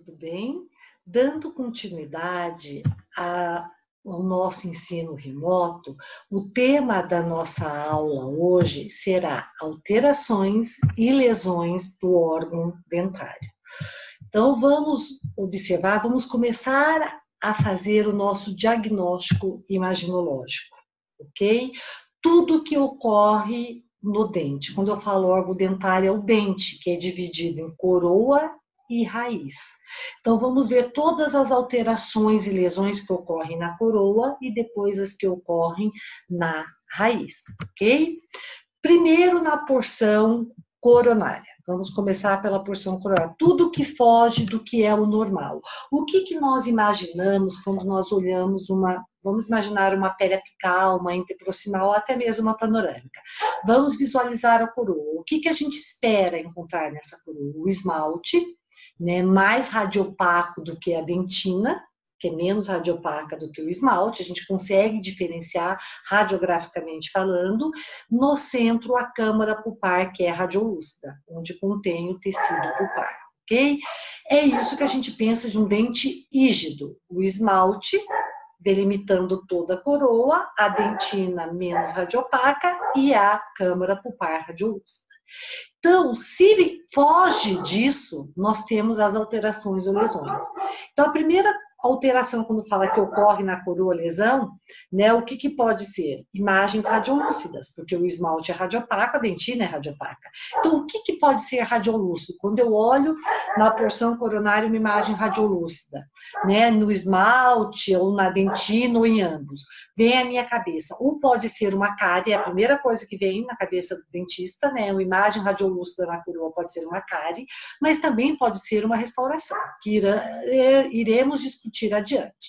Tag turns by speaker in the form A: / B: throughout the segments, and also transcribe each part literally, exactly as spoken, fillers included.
A: tudo bem? Dando continuidade a- ao nosso ensino remoto, o tema da nossa aula hoje será alterações e lesões do órgão dentário. Então, vamos observar, vamos começar a fazer o nosso diagnóstico imaginológico, ok? Tudo que ocorre no dente. Quando eu falo órgão dentário, é o dente, que é dividido em coroa e raiz. Então, vamos ver todas as alterações e lesões que ocorrem na coroa e depois as que ocorrem na raiz, ok? Primeiro, na porção coronária. Vamos começar pela porção coronária. Tudo que foge do que é o normal. O que, que nós imaginamos quando nós olhamos uma... Vamos imaginar uma pele apical, uma interproximal, ou até mesmo uma panorâmica. Vamos visualizar a coroa. O que, que a gente espera encontrar nessa coroa? O esmalte, né, mais radiopaco do que a dentina, que é menos radiopaca do que o esmalte, a gente consegue diferenciar radiograficamente falando. No centro, a câmara pulpar, que é radiolúcida, onde contém o tecido pulpar, ok? É isso que a gente pensa de um dente rígido. O esmalte delimitando toda a coroa, a dentina menos radiopaca e a câmara pulpar radiolúcida. Então, se foge disso, nós temos as alterações ou lesões. Então, a primeira alteração, quando fala que ocorre na coroa lesão, né, o que, que pode ser? Imagens radiolúcidas, porque o esmalte é radiopaco, a dentina é radiopaca. Então, o que, que pode ser radiolúcido? Quando eu olho na porção coronária uma imagem radiolúcida, né, no esmalte, ou na dentina, ou em ambos, vem à minha cabeça. Ou pode ser uma cárie, é a primeira coisa que vem na cabeça do dentista, né, uma imagem radiolúcida na coroa pode ser uma cárie, mas também pode ser uma restauração, que iremos discutir adiante.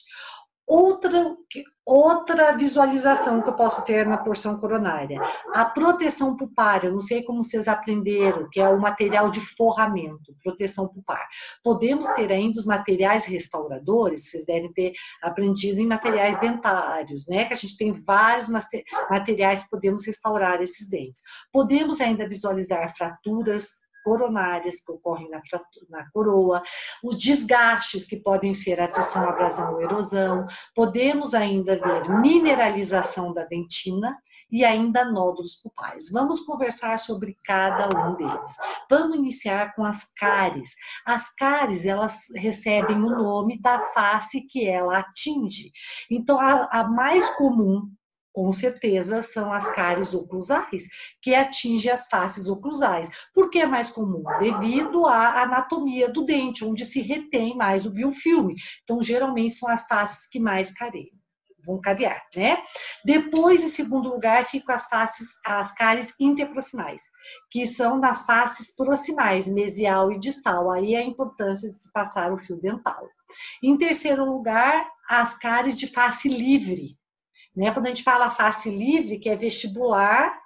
A: Outra, outra visualização que eu posso ter na porção coronária, a proteção pulpar, eu não sei como vocês aprenderam, que é o material de forramento, proteção pulpar. Podemos ter ainda os materiais restauradores, vocês devem ter aprendido em materiais dentários, né? Que a gente tem vários materiais que podemos restaurar esses dentes. Podemos ainda visualizar fraturas coronárias que ocorrem na, na coroa, os desgastes que podem ser atração, abrasão ou erosão, podemos ainda ver mineralização da dentina e ainda nódulos pulpares. Vamos conversar sobre cada um deles. Vamos iniciar com as cáries. As cáries, elas recebem o nome da face que ela atinge. Então, a, a mais comum, com certeza, são as cáries oclusais, que atingem as faces oclusais. Por que é mais comum? Devido à anatomia do dente, onde se retém mais o biofilme. Então, geralmente, são as faces que mais careiam. Vão carear, né? Depois, em segundo lugar, ficam as faces, as cáries interproximais, que são nas faces proximais, mesial e distal. Aí a importância de se passar o fio dental. Em terceiro lugar, as cáries de face livre. Né? Quando a gente fala face livre, que é vestibular,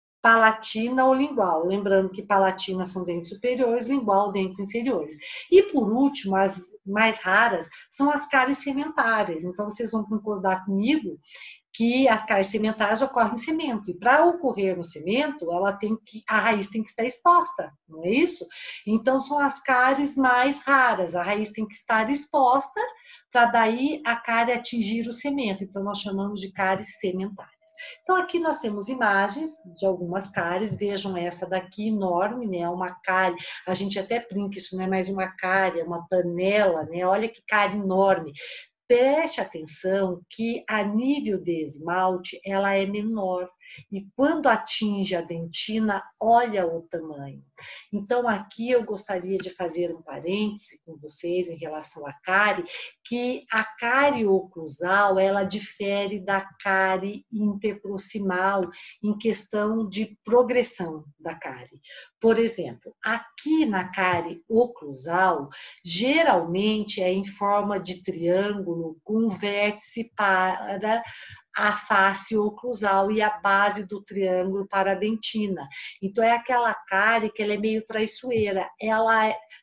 A: palatina ou lingual. Lembrando que palatina são dentes superiores, lingual, dentes inferiores. E, por último, as mais raras são as cáries sementárias. Então, vocês vão concordar comigo que as cáries sementárias ocorrem em cemento. E para ocorrer no cemento, ela tem que, a raiz tem que estar exposta, não é isso? Então, são as cáries mais raras. A raiz tem que estar exposta para daí a cárie atingir o cemento. Então, nós chamamos de cáries sementárias. Então, aqui nós temos imagens de algumas cáries. Vejam essa daqui, enorme, né? Uma cárie. A gente até brinca, isso não é mais uma cárie, é uma panela, né? Olha que cárie enorme. Preste atenção que a nível de esmalte ela é menor e quando atinge a dentina, olha o tamanho. Então aqui eu gostaria de fazer um parêntese com vocês em relação à cárie, que a cárie oclusal ela difere da cárie interproximal em questão de progressão da cárie. Por exemplo, aqui na cárie oclusal, geralmente é em forma de triângulo com vértice para a face oclusal e a base do triângulo para a dentina. Então, é aquela cárie que ela é meio traiçoeira. Ela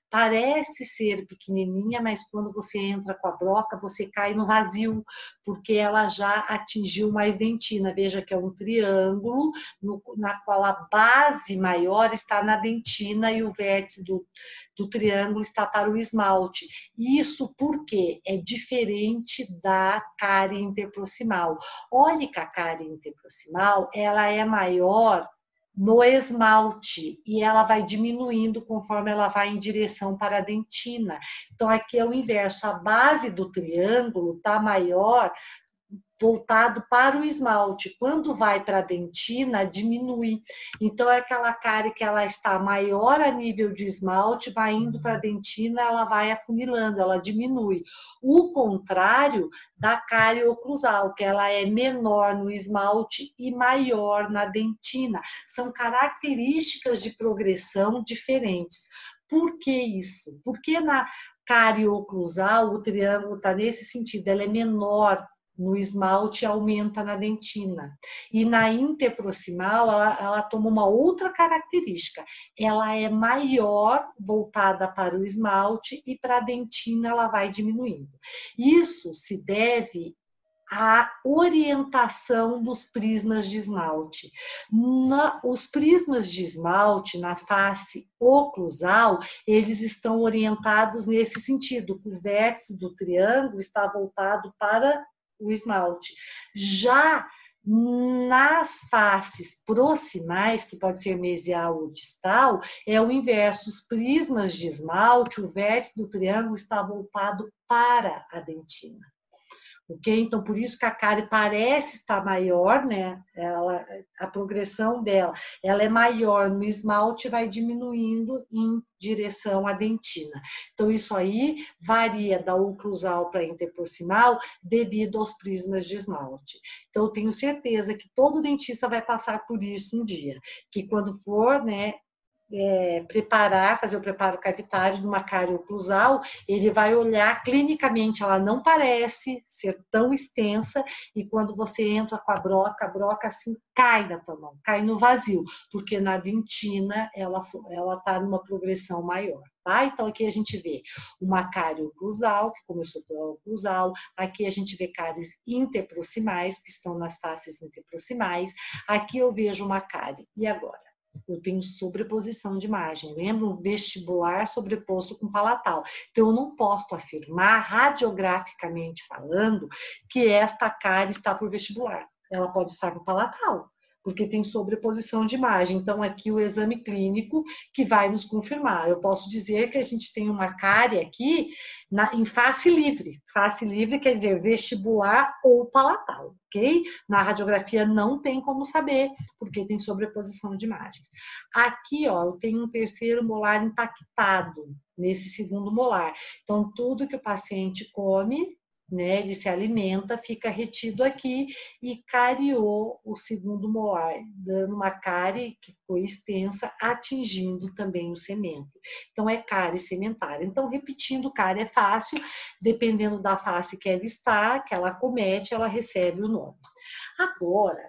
A: parece ser pequenininha, mas quando você entra com a broca, você cai no vazio, porque ela já atingiu mais dentina. Veja que é um triângulo, no, na qual a base maior está na dentina e o vértice do, do triângulo está para o esmalte. Isso porque é diferente da cárie interproximal. Olhe que a cárie interproximal, ela é maior no esmalte e ela vai diminuindo conforme ela vai em direção para a dentina. Então, aqui é o inverso, a base do triângulo está maior voltado para o esmalte. Quando vai para a dentina, diminui. Então, é aquela cárie que ela está maior a nível de esmalte, vai indo para a dentina, ela vai afunilando, ela diminui. O contrário da cárie oclusal, que ela é menor no esmalte e maior na dentina. São características de progressão diferentes. Por que isso? Porque na cárie oclusal, o triângulo está nesse sentido, ela é menor no esmalte, aumenta na dentina. E na interproximal, ela, ela toma uma outra característica. Ela é maior, voltada para o esmalte, e para a dentina ela vai diminuindo. Isso se deve à orientação dos prismas de esmalte. Na, os prismas de esmalte na face oclusal, eles estão orientados nesse sentido. O vértice do triângulo está voltado para o esmalte. Já nas faces proximais, que pode ser mesial ou distal, é o inverso. Os prismas de esmalte, o vértice do triângulo está voltado para a dentina. Ok? Então, por isso que a cárie parece estar maior, né? Ela, a progressão dela, ela é maior no esmalte e vai diminuindo em direção à dentina. Então, isso aí varia da oclusal para a interproximal devido aos prismas de esmalte. Então, eu tenho certeza que todo dentista vai passar por isso um dia, que quando for, né, É, preparar, fazer o preparo cavitário de uma cárie oclusal, ele vai olhar clinicamente, ela não parece ser tão extensa, e quando você entra com a broca, a broca assim cai na tua mão, cai no vazio, porque na dentina ela ela está numa progressão maior. Tá? Então, aqui a gente vê uma cárie oclusal, que começou pela oclusal, aqui a gente vê cáries interproximais, que estão nas faces interproximais, aqui eu vejo uma cárie. E agora? Eu tenho sobreposição de imagem, lembra? Um vestibular sobreposto com palatal. Então, eu não posso afirmar, radiograficamente falando, que esta cárie está por vestibular. Ela pode estar por palatal, porque tem sobreposição de imagem. Então, aqui o exame clínico que vai nos confirmar. Eu posso dizer que a gente tem uma cárie aqui na, em face livre. Face livre quer dizer vestibular ou palatal, ok? Na radiografia não tem como saber, porque tem sobreposição de imagens. Aqui, ó, eu tenho um terceiro molar impactado nesse segundo molar. Então, tudo que o paciente come, né, ele se alimenta, fica retido aqui e cariou o segundo molar, dando uma cárie que foi extensa, atingindo também o cemento. Então, é cárie cementária. Então, repetindo, cárie é fácil, dependendo da face que ela está, que ela comete, ela recebe o nome. Agora,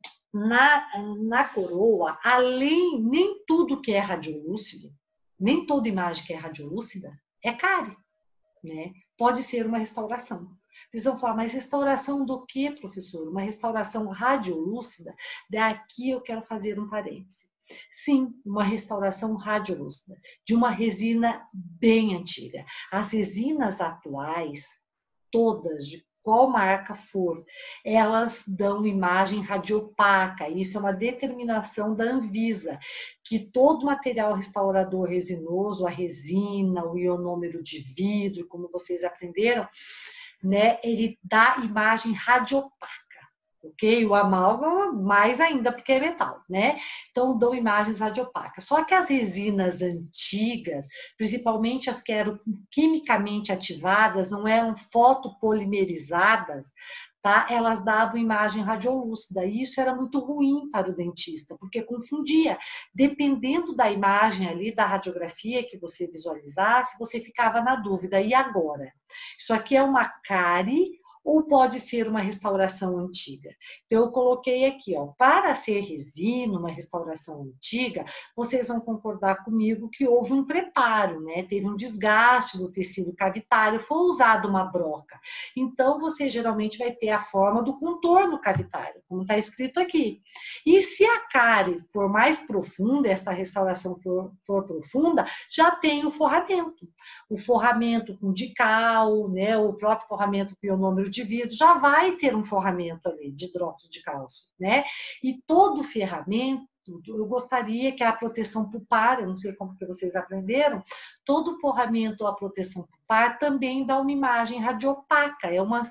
A: na, na coroa, além, nem tudo que é radiolúcido, nem toda imagem que é radiolúcida é cárie, né? Pode ser uma restauração. Vocês vão falar, mas restauração do que, professor? Uma restauração radiolúcida? Daqui eu quero fazer um parêntese. Sim, uma restauração radiolúcida, de uma resina bem antiga. As resinas atuais, todas, de qual marca for, elas dão imagem radiopaca. Isso é uma determinação da Anvisa, que todo material restaurador resinoso, a resina, o ionômero de vidro, como vocês aprenderam, né, ele dá imagem radiopaca. Ok? O amálgama, mais ainda, porque é metal, né? Então, dão imagens radiopacas. Só que as resinas antigas, principalmente as que eram quimicamente ativadas, não eram fotopolimerizadas, tá? Elas davam imagem radiolúcida. E isso era muito ruim para o dentista, porque confundia. Dependendo da imagem ali, da radiografia que você visualizasse, você ficava na dúvida. E agora? Isso aqui é uma cárie ou pode ser uma restauração antiga. Então, eu coloquei aqui, ó, para ser resina, uma restauração antiga, vocês vão concordar comigo que houve um preparo, né? Teve um desgaste do tecido cavitário, foi usada uma broca. Então, você geralmente vai ter a forma do contorno cavitário, como está escrito aqui. E se a cárie for mais profunda, essa restauração for, for profunda, já tem o forramento. O forramento com dical, né? O próprio forramento com ionômero de vidro, já vai ter um forramento ali de hidróxido de cálcio, né? E todo ferramenta, eu gostaria que a proteção pulpar, eu não sei como que vocês aprenderam, todo forramento ou a proteção pulpar também dá uma imagem radiopaca, é uma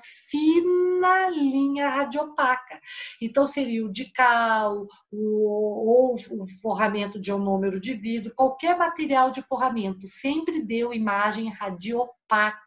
A: fina linha radiopaca. Então, seria o dical, o, ou o forramento de ionômero de vidro, qualquer material de forramento sempre deu imagem radiopaca.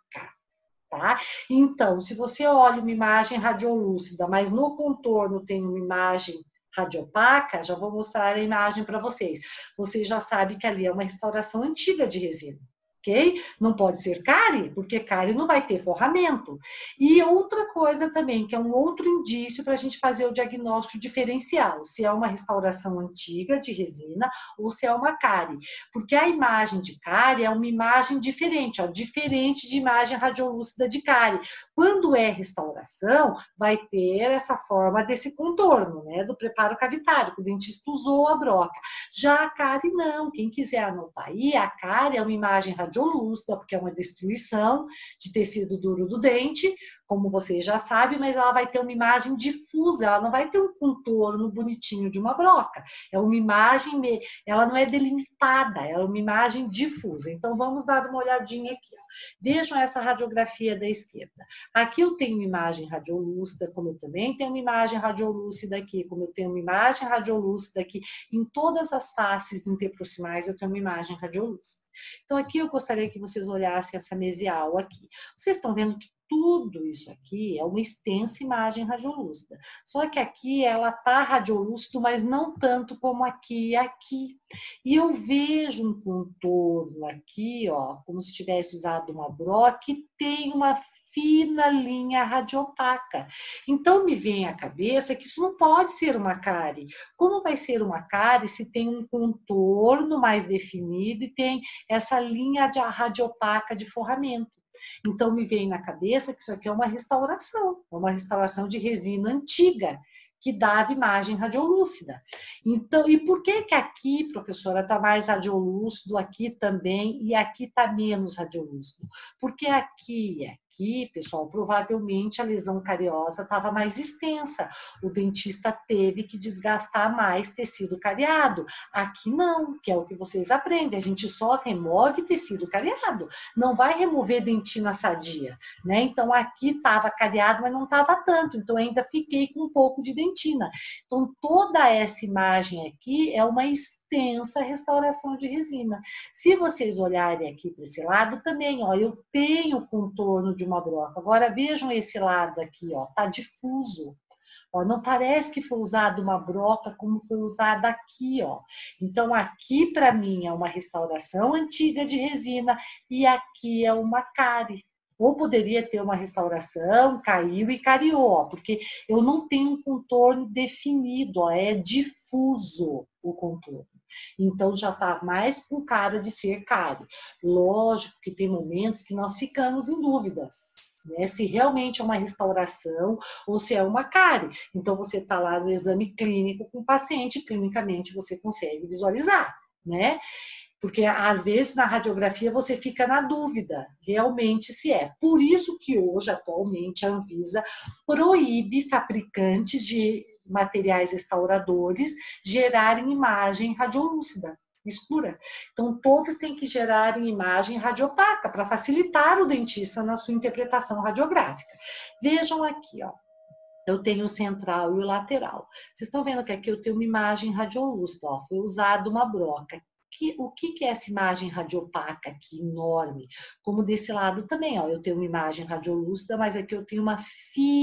A: Tá? Então, se você olha uma imagem radiolúcida, mas no contorno tem uma imagem radiopaca, já vou mostrar a imagem para vocês. Vocês já sabem que ali é uma restauração antiga de resina. Ok? Não pode ser cárie, porque cárie não vai ter forramento. E outra coisa também, que é um outro indício para a gente fazer o diagnóstico diferencial, se é uma restauração antiga de resina ou se é uma cárie. Porque a imagem de cárie é uma imagem diferente, ó, diferente de imagem radiolúcida de cárie. Quando é restauração, vai ter essa forma desse contorno, né, do preparo cavitário, que o dentista usou a broca. Já a cárie não, quem quiser anotar aí, a cárie é uma imagem radiolúcida, radiolúcida, porque é uma destruição de tecido duro do dente, como vocês já sabem, mas ela vai ter uma imagem difusa, ela não vai ter um contorno bonitinho de uma broca. É uma imagem, ela não é delimitada, é uma imagem difusa. Então, vamos dar uma olhadinha aqui. Ó. Vejam essa radiografia da esquerda. Aqui eu tenho uma imagem radiolúcida, como eu também tenho uma imagem radiolúcida aqui, como eu tenho uma imagem radiolúcida aqui. Em todas as faces interproximais eu tenho uma imagem radiolúcida. Então, aqui eu gostaria que vocês olhassem essa mesial aqui. Vocês estão vendo que tudo isso aqui é uma extensa imagem radiolúcida. Só que aqui ela está radiolúcido, mas não tanto como aqui e aqui. E eu vejo um contorno aqui, ó, como se tivesse usado uma broca, que tem uma fina linha radiopaca. Então, me vem à cabeça que isso não pode ser uma cárie. Como vai ser uma cárie se tem um contorno mais definido e tem essa linha de radiopaca de forramento? Então, me vem na cabeça que isso aqui é uma restauração, é uma restauração de resina antiga, que dava imagem radiolúcida. Então, e por que que aqui, professora, está mais radiolúcido, aqui também, e aqui está menos radiolúcido? Porque aqui e aqui, pessoal, provavelmente a lesão cariosa estava mais extensa. O dentista teve que desgastar mais tecido cariado. Aqui não, que é o que vocês aprendem. A gente só remove tecido cariado. Não vai remover dentina sadia, né? Então, aqui estava cariado, mas não estava tanto. Então, ainda fiquei com um pouco de dentina. Então, toda essa imagem aqui é uma extensa restauração de resina. Se vocês olharem aqui para esse lado também, ó, eu tenho contorno de uma broca. Agora, vejam esse lado aqui, ó, tá difuso. Ó, não parece que foi usada uma broca como foi usada aqui, ó. Então, aqui, para mim, é uma restauração antiga de resina e aqui é uma cárie. Ou poderia ter uma restauração, caiu e cariou, ó, porque eu não tenho um contorno definido, ó, é difuso o contorno. Então, já está mais com cara de ser cárie. Lógico que tem momentos que nós ficamos em dúvidas, né? Se realmente é uma restauração ou se é uma cárie. Então, você está lá no exame clínico com o paciente, clinicamente você consegue visualizar, né? Porque, às vezes, na radiografia, você fica na dúvida, realmente, se é. Por isso que hoje, atualmente, a Anvisa proíbe fabricantes de materiais restauradores gerarem imagem radiolúcida, escura. Então, todos têm que gerar imagem radiopaca, para facilitar o dentista na sua interpretação radiográfica. Vejam aqui, ó. Eu tenho o central e o lateral. Vocês estão vendo que aqui eu tenho uma imagem radiolúcida, ó. Foi usada uma broca. Que, o que, que é essa imagem radiopaca aqui, enorme? Como desse lado também, ó, eu tenho uma imagem radiolúcida, mas aqui eu tenho uma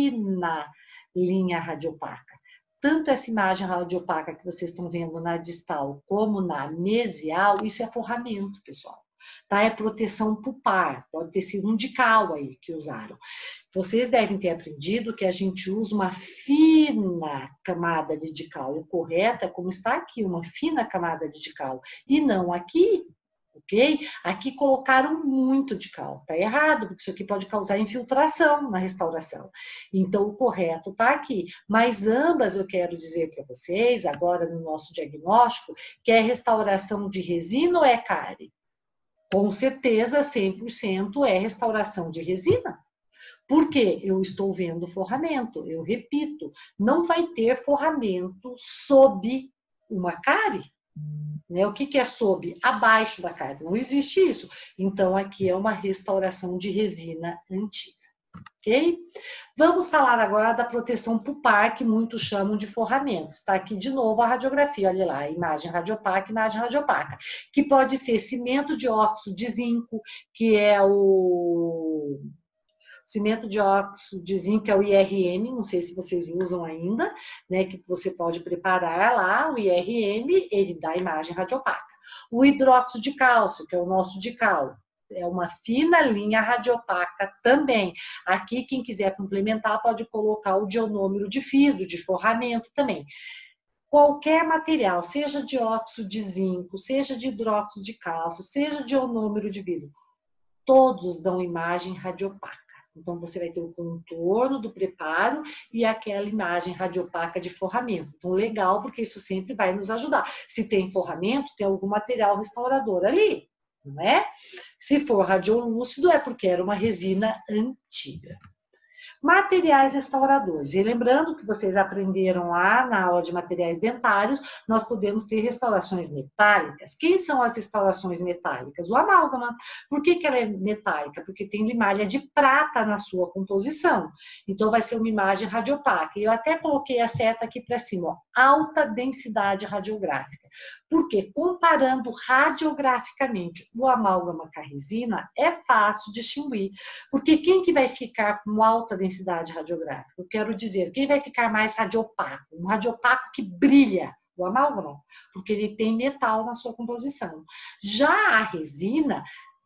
A: fina linha radiopaca. Tanto essa imagem radiopaca que vocês estão vendo na distal como na mesial, isso é forramento, pessoal. Tá? É proteção pulpar, pode ter sido um dical aí que usaram. Vocês devem ter aprendido que a gente usa uma fina camada de cal. O correto é como está aqui, uma fina camada de cal. E não aqui, ok? Aqui colocaram muito de cal. Tá errado, porque isso aqui pode causar infiltração na restauração. Então, o correto tá aqui. Mas ambas eu quero dizer para vocês, agora no nosso diagnóstico, que é restauração de resina ou é cárie? Com certeza, cem por cento é restauração de resina. Por quê? Eu estou vendo forramento. Eu repito, não vai ter forramento sob uma cárie. Né? O que, que é sob? Abaixo da cárie. Não existe isso. Então, aqui é uma restauração de resina antiga. Ok? Vamos falar agora da proteção pulpar, que muitos chamam de forramento. Está aqui de novo a radiografia, olha lá, imagem radiopaca, imagem radiopaca, que pode ser cimento de óxido de zinco, que é o cimento de óxido de zinco, é o I R M, não sei se vocês usam ainda, né, que você pode preparar lá, o I R M, ele dá imagem radiopaca. O hidróxido de cálcio, que é o nosso de cal, é uma fina linha radiopaca também. Aqui, quem quiser complementar, pode colocar o dionômero de vidro, de forramento também. Qualquer material, seja de óxido de zinco, seja de hidróxido de cálcio, seja de ionômero de vidro, todos dão imagem radiopaca. Então, você vai ter o contorno do preparo e aquela imagem radiopaca de forramento. Então, legal, porque isso sempre vai nos ajudar. Se tem forramento, tem algum material restaurador ali, não é? Se for radiolúcido, é porque era uma resina antiga. Materiais restauradores. E lembrando que vocês aprenderam lá na aula de materiais dentários, nós podemos ter restaurações metálicas. Quem são as restaurações metálicas? O amálgama. Por que que ela é metálica? Porque tem limalha de prata na sua composição. Então, vai ser uma imagem radiopaca. E eu até coloquei a seta aqui para cima, ó, alta densidade radiográfica. Porque comparando radiograficamente o amálgama com a resina, é fácil distinguir. Porque quem que vai ficar com alta densidade densidade radiográfica? Eu quero dizer, quem vai ficar mais radiopaco? Um radiopaco que brilha, o amálgama, porque ele tem metal na sua composição. Já a resina,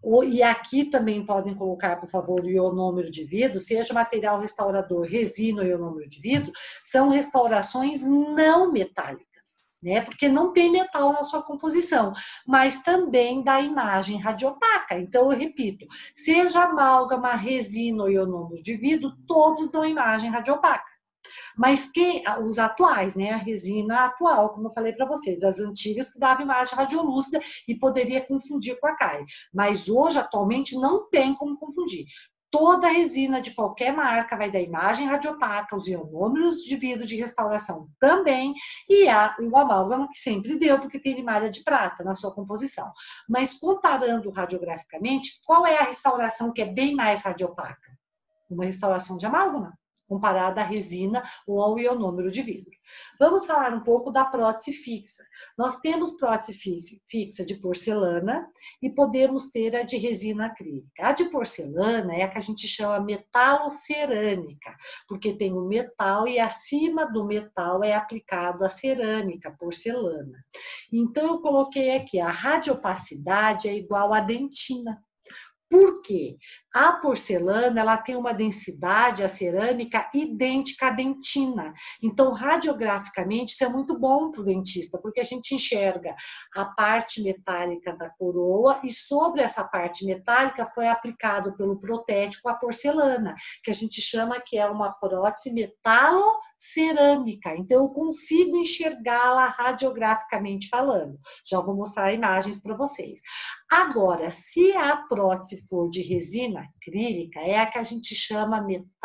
A: e aqui também podem colocar, por favor, o ionômero de vidro, seja material restaurador, resina ou ionômero de vidro, são restaurações não metálicas. Né? Porque não tem metal na sua composição, mas também dá imagem radiopaca. Então, eu repito, seja amálgama, resina ou ionômero de vidro, todos dão imagem radiopaca. Mas que, os atuais, né? A resina atual, como eu falei para vocês, as antigas que davam imagem radiolúcida e poderia confundir com a cárie. Mas hoje, atualmente, não tem como confundir. Toda resina de qualquer marca vai dar imagem radiopaca, os ionômeros de vidro de restauração também, e a, o amálgama que sempre deu, porque tem limalha de prata na sua composição. Mas comparando radiograficamente, qual é a restauração que é bem mais radiopaca? Uma restauração de amálgama, comparada à resina ou ao ionômero de vidro. Vamos falar um pouco da prótese fixa. Nós temos prótese fixa de porcelana e podemos ter a de resina acrílica. A de porcelana é a que a gente chama metalocerâmica, porque tem o metal e acima do metal é aplicado a cerâmica, porcelana. Então, eu coloquei aqui, a radiopacidade é igual a dentina. Por quê? A porcelana, ela tem uma densidade, a cerâmica, idêntica à dentina. Então, radiograficamente, isso é muito bom para o dentista, porque a gente enxerga a parte metálica da coroa e sobre essa parte metálica foi aplicado pelo protético a porcelana, que a gente chama que é uma prótese metalocerâmica. Então, eu consigo enxergá-la radiograficamente falando. Já vou mostrar imagens para vocês. Agora, se a prótese for de resina acrílica, é a que a gente chama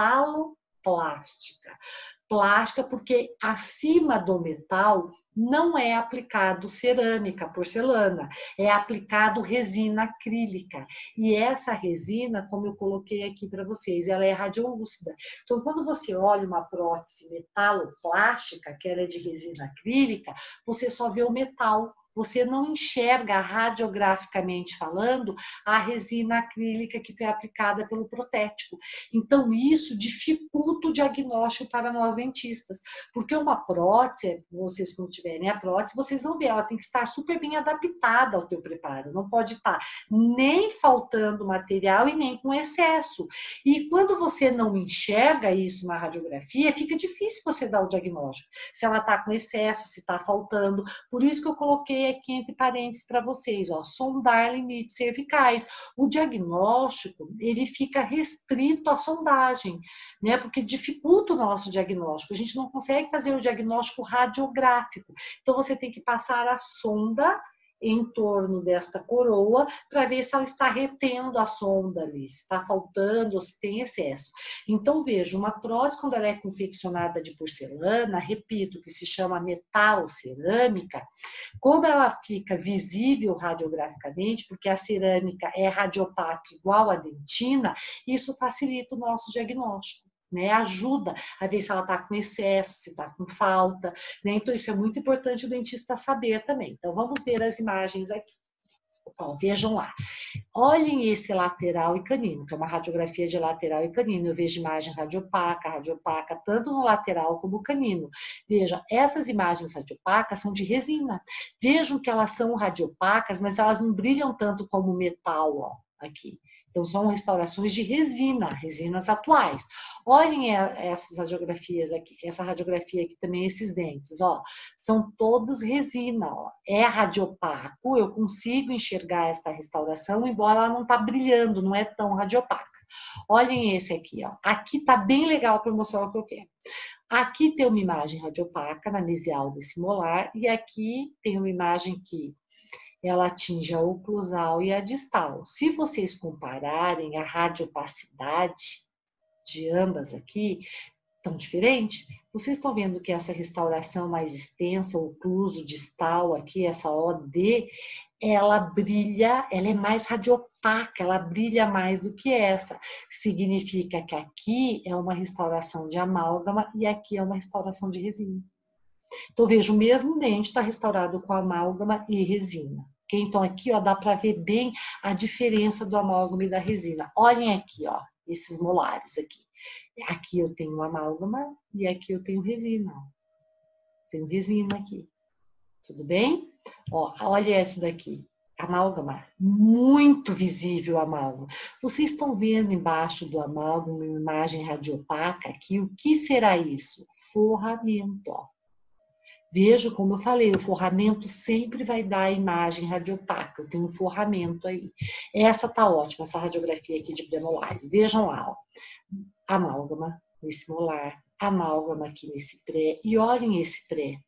A: metaloplástica. Plástica porque acima do metal não é aplicado cerâmica, porcelana, é aplicado resina acrílica. E essa resina, como eu coloquei aqui para vocês, ela é radiolúcida. Então, quando você olha uma prótese metaloplástica, que ela é de resina acrílica, você só vê o metal. você não enxerga radiograficamente falando a resina acrílica que foi aplicada pelo protético. Então, isso dificulta o diagnóstico para nós dentistas, porque uma prótese, vocês quando tiverem a prótese, vocês vão ver, ela tem que estar super bem adaptada ao teu preparo, não pode estar nem faltando material e nem com excesso. E quando você não enxerga isso na radiografia, fica difícil você dar o diagnóstico, se ela está com excesso, se está faltando. Por isso que eu coloquei aqui entre parênteses para vocês, ó, sondar limites cervicais. O diagnóstico, ele fica restrito à sondagem, né? Porque dificulta o nosso diagnóstico. A gente não consegue fazer o diagnóstico radiográfico. Então, você tem que passar a sonda em torno desta coroa para ver se ela está retendo a sonda ali, se está faltando ou se tem excesso. Então, veja, uma prótese, quando ela é confeccionada de porcelana, repito, que se chama metal cerâmica, como ela fica visível radiograficamente, porque a cerâmica é radiopaca igual à dentina, isso facilita o nosso diagnóstico. Né, ajuda a ver se ela está com excesso, se está com falta, né? Então isso é muito importante o dentista saber também. Então vamos ver as imagens aqui. Ó, vejam lá. Olhem esse lateral e canino, que é uma radiografia de lateral e canino. Eu vejo imagem radiopaca, radiopaca, tanto no lateral como no canino. Veja, essas imagens radiopacas são de resina. Vejam que elas são radiopacas, mas elas não brilham tanto como metal, ó, aqui. Então, são restaurações de resina, resinas atuais. Olhem essas radiografias aqui, essa radiografia aqui também, esses dentes, ó. São todos resina, ó. É radiopaco, eu consigo enxergar esta restauração, embora ela não tá brilhando, não é tão radiopaca. Olhem esse aqui, ó. Aqui tá bem legal para mostrar o que eu quero. Aqui tem uma imagem radiopaca na mesial desse molar, e aqui tem uma imagem que ela atinge a oclusal e a distal. Se vocês compararem a radiopacidade de ambas aqui, tão diferente, vocês estão vendo que essa restauração mais extensa, o ocluso distal aqui, essa O D, ela brilha, ela é mais radiopaca, ela brilha mais do que essa. Significa que aqui é uma restauração de amálgama e aqui é uma restauração de resina. Então, veja, o mesmo dente está restaurado com amálgama e resina. Okay? Então, aqui ó, dá para ver bem a diferença do amálgama e da resina. Olhem aqui, ó, esses molares aqui. Aqui eu tenho amálgama e aqui eu tenho resina. Tenho resina aqui. Tudo bem? Ó, olha essa daqui. Amálgama, muito visível o amálgama. Vocês estão vendo embaixo do amálgama uma imagem radiopaca aqui? O que será isso? Forramento, ó. Veja, como eu falei, o forramento sempre vai dar a imagem radiopaca. Eu tenho um forramento aí. Essa tá ótima, essa radiografia aqui de premolares. Vejam lá, ó. Amálgama nesse molar, amálgama aqui nesse pré. E olhem esse pré.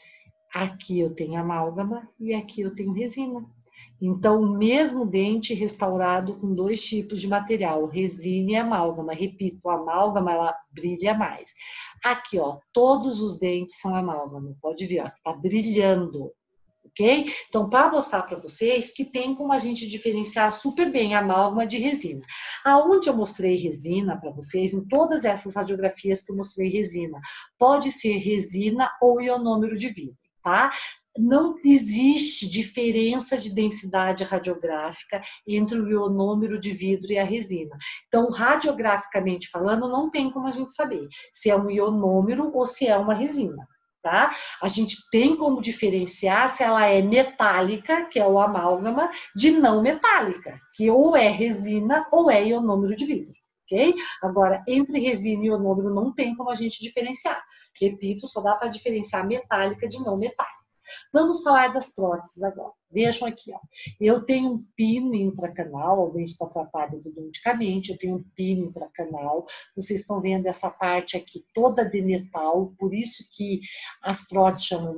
A: Aqui eu tenho amálgama e aqui eu tenho resina. Então, o mesmo dente restaurado com dois tipos de material, resina e amálgama. Repito, a amálgama, ela brilha mais. Aqui, ó, todos os dentes são amálgama. Pode ver, ó, tá brilhando, ok? Então, para mostrar para vocês que tem como a gente diferenciar super bem a amálgama de resina. Aonde eu mostrei resina para vocês, em todas essas radiografias que eu mostrei resina, pode ser resina ou ionômero de vidro, tá? Não existe diferença de densidade radiográfica entre o ionômero de vidro e a resina. Então, radiograficamente falando, não tem como a gente saber se é um ionômero ou se é uma resina, tá? A gente tem como diferenciar se ela é metálica, que é o amálgama, de não metálica, que ou é resina ou é ionômero de vidro. Okay? Agora, entre resina e ionômero não tem como a gente diferenciar. Repito, só dá para diferenciar metálica de não metálica. Vamos falar das próteses agora. Vejam aqui, ó. Eu tenho um pino intracanal, o dente está tratado endodonticamente, eu tenho um pino intracanal. Vocês estão vendo essa parte aqui toda de metal, por isso que as próteses chamam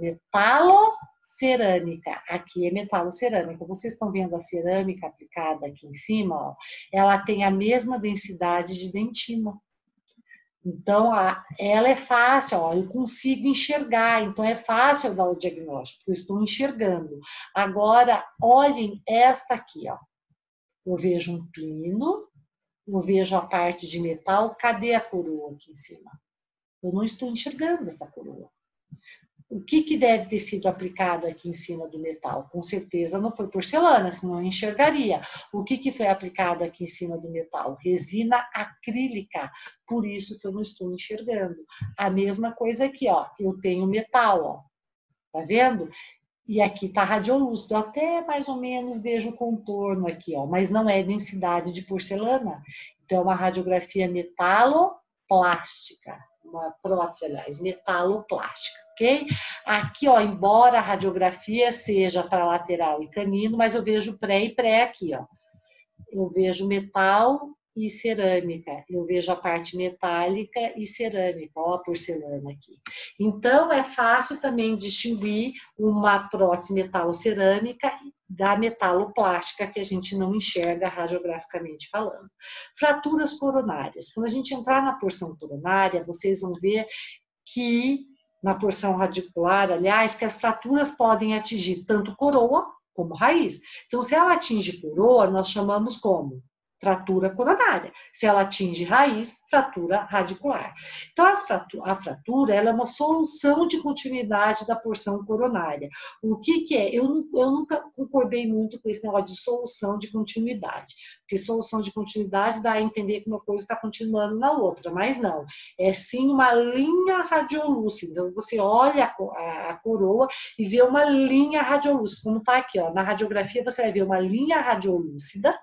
A: metalocerâmica. Aqui é metalocerâmica. Vocês estão vendo a cerâmica aplicada aqui em cima, ó. Ela tem a mesma densidade de dentina. Então, a, ela é fácil, ó, eu consigo enxergar, então é fácil dar o diagnóstico, eu estou enxergando. Agora, olhem esta aqui, ó. Eu vejo um pino, eu vejo a parte de metal, cadê a coroa aqui em cima? Eu não estou enxergando essa coroa. O que, que deve ter sido aplicado aqui em cima do metal? Com certeza não foi porcelana, senão eu enxergaria. O que, que foi aplicado aqui em cima do metal? Resina acrílica, por isso que eu não estou enxergando. A mesma coisa aqui, ó, eu tenho metal, ó, tá vendo? E aqui tá radiolúcido, até mais ou menos vejo o contorno aqui, ó, mas não é densidade de porcelana. Então, é uma radiografia metaloplástica, uma prótese, aliás, metaloplástica, ok? Aqui, ó, embora a radiografia seja para lateral e canino, mas eu vejo pré e pré aqui, ó. Eu vejo metal e cerâmica, eu vejo a parte metálica e cerâmica, ó a porcelana aqui. Então, é fácil também distinguir uma prótese metalocerâmica da metaloplástica, que a gente não enxerga radiograficamente falando. Fraturas coronárias. Quando a gente entrar na porção coronária, vocês vão ver que, na porção radicular, aliás, que as fraturas podem atingir tanto coroa como raiz. Então, se ela atinge coroa, nós chamamos como? Fratura coronária. Se ela atinge raiz, fratura radicular. Então, a fratura ela é uma solução de continuidade da porção coronária. O que, que é? Eu, eu nunca concordei muito com esse negócio de solução de continuidade. Porque solução de continuidade dá a entender que uma coisa está continuando na outra, mas não. É sim uma linha radiolúcida. Então, você olha a, a, a coroa e vê uma linha radiolúcida, como está aqui, ó. Na radiografia você vai ver uma linha radiolúcida,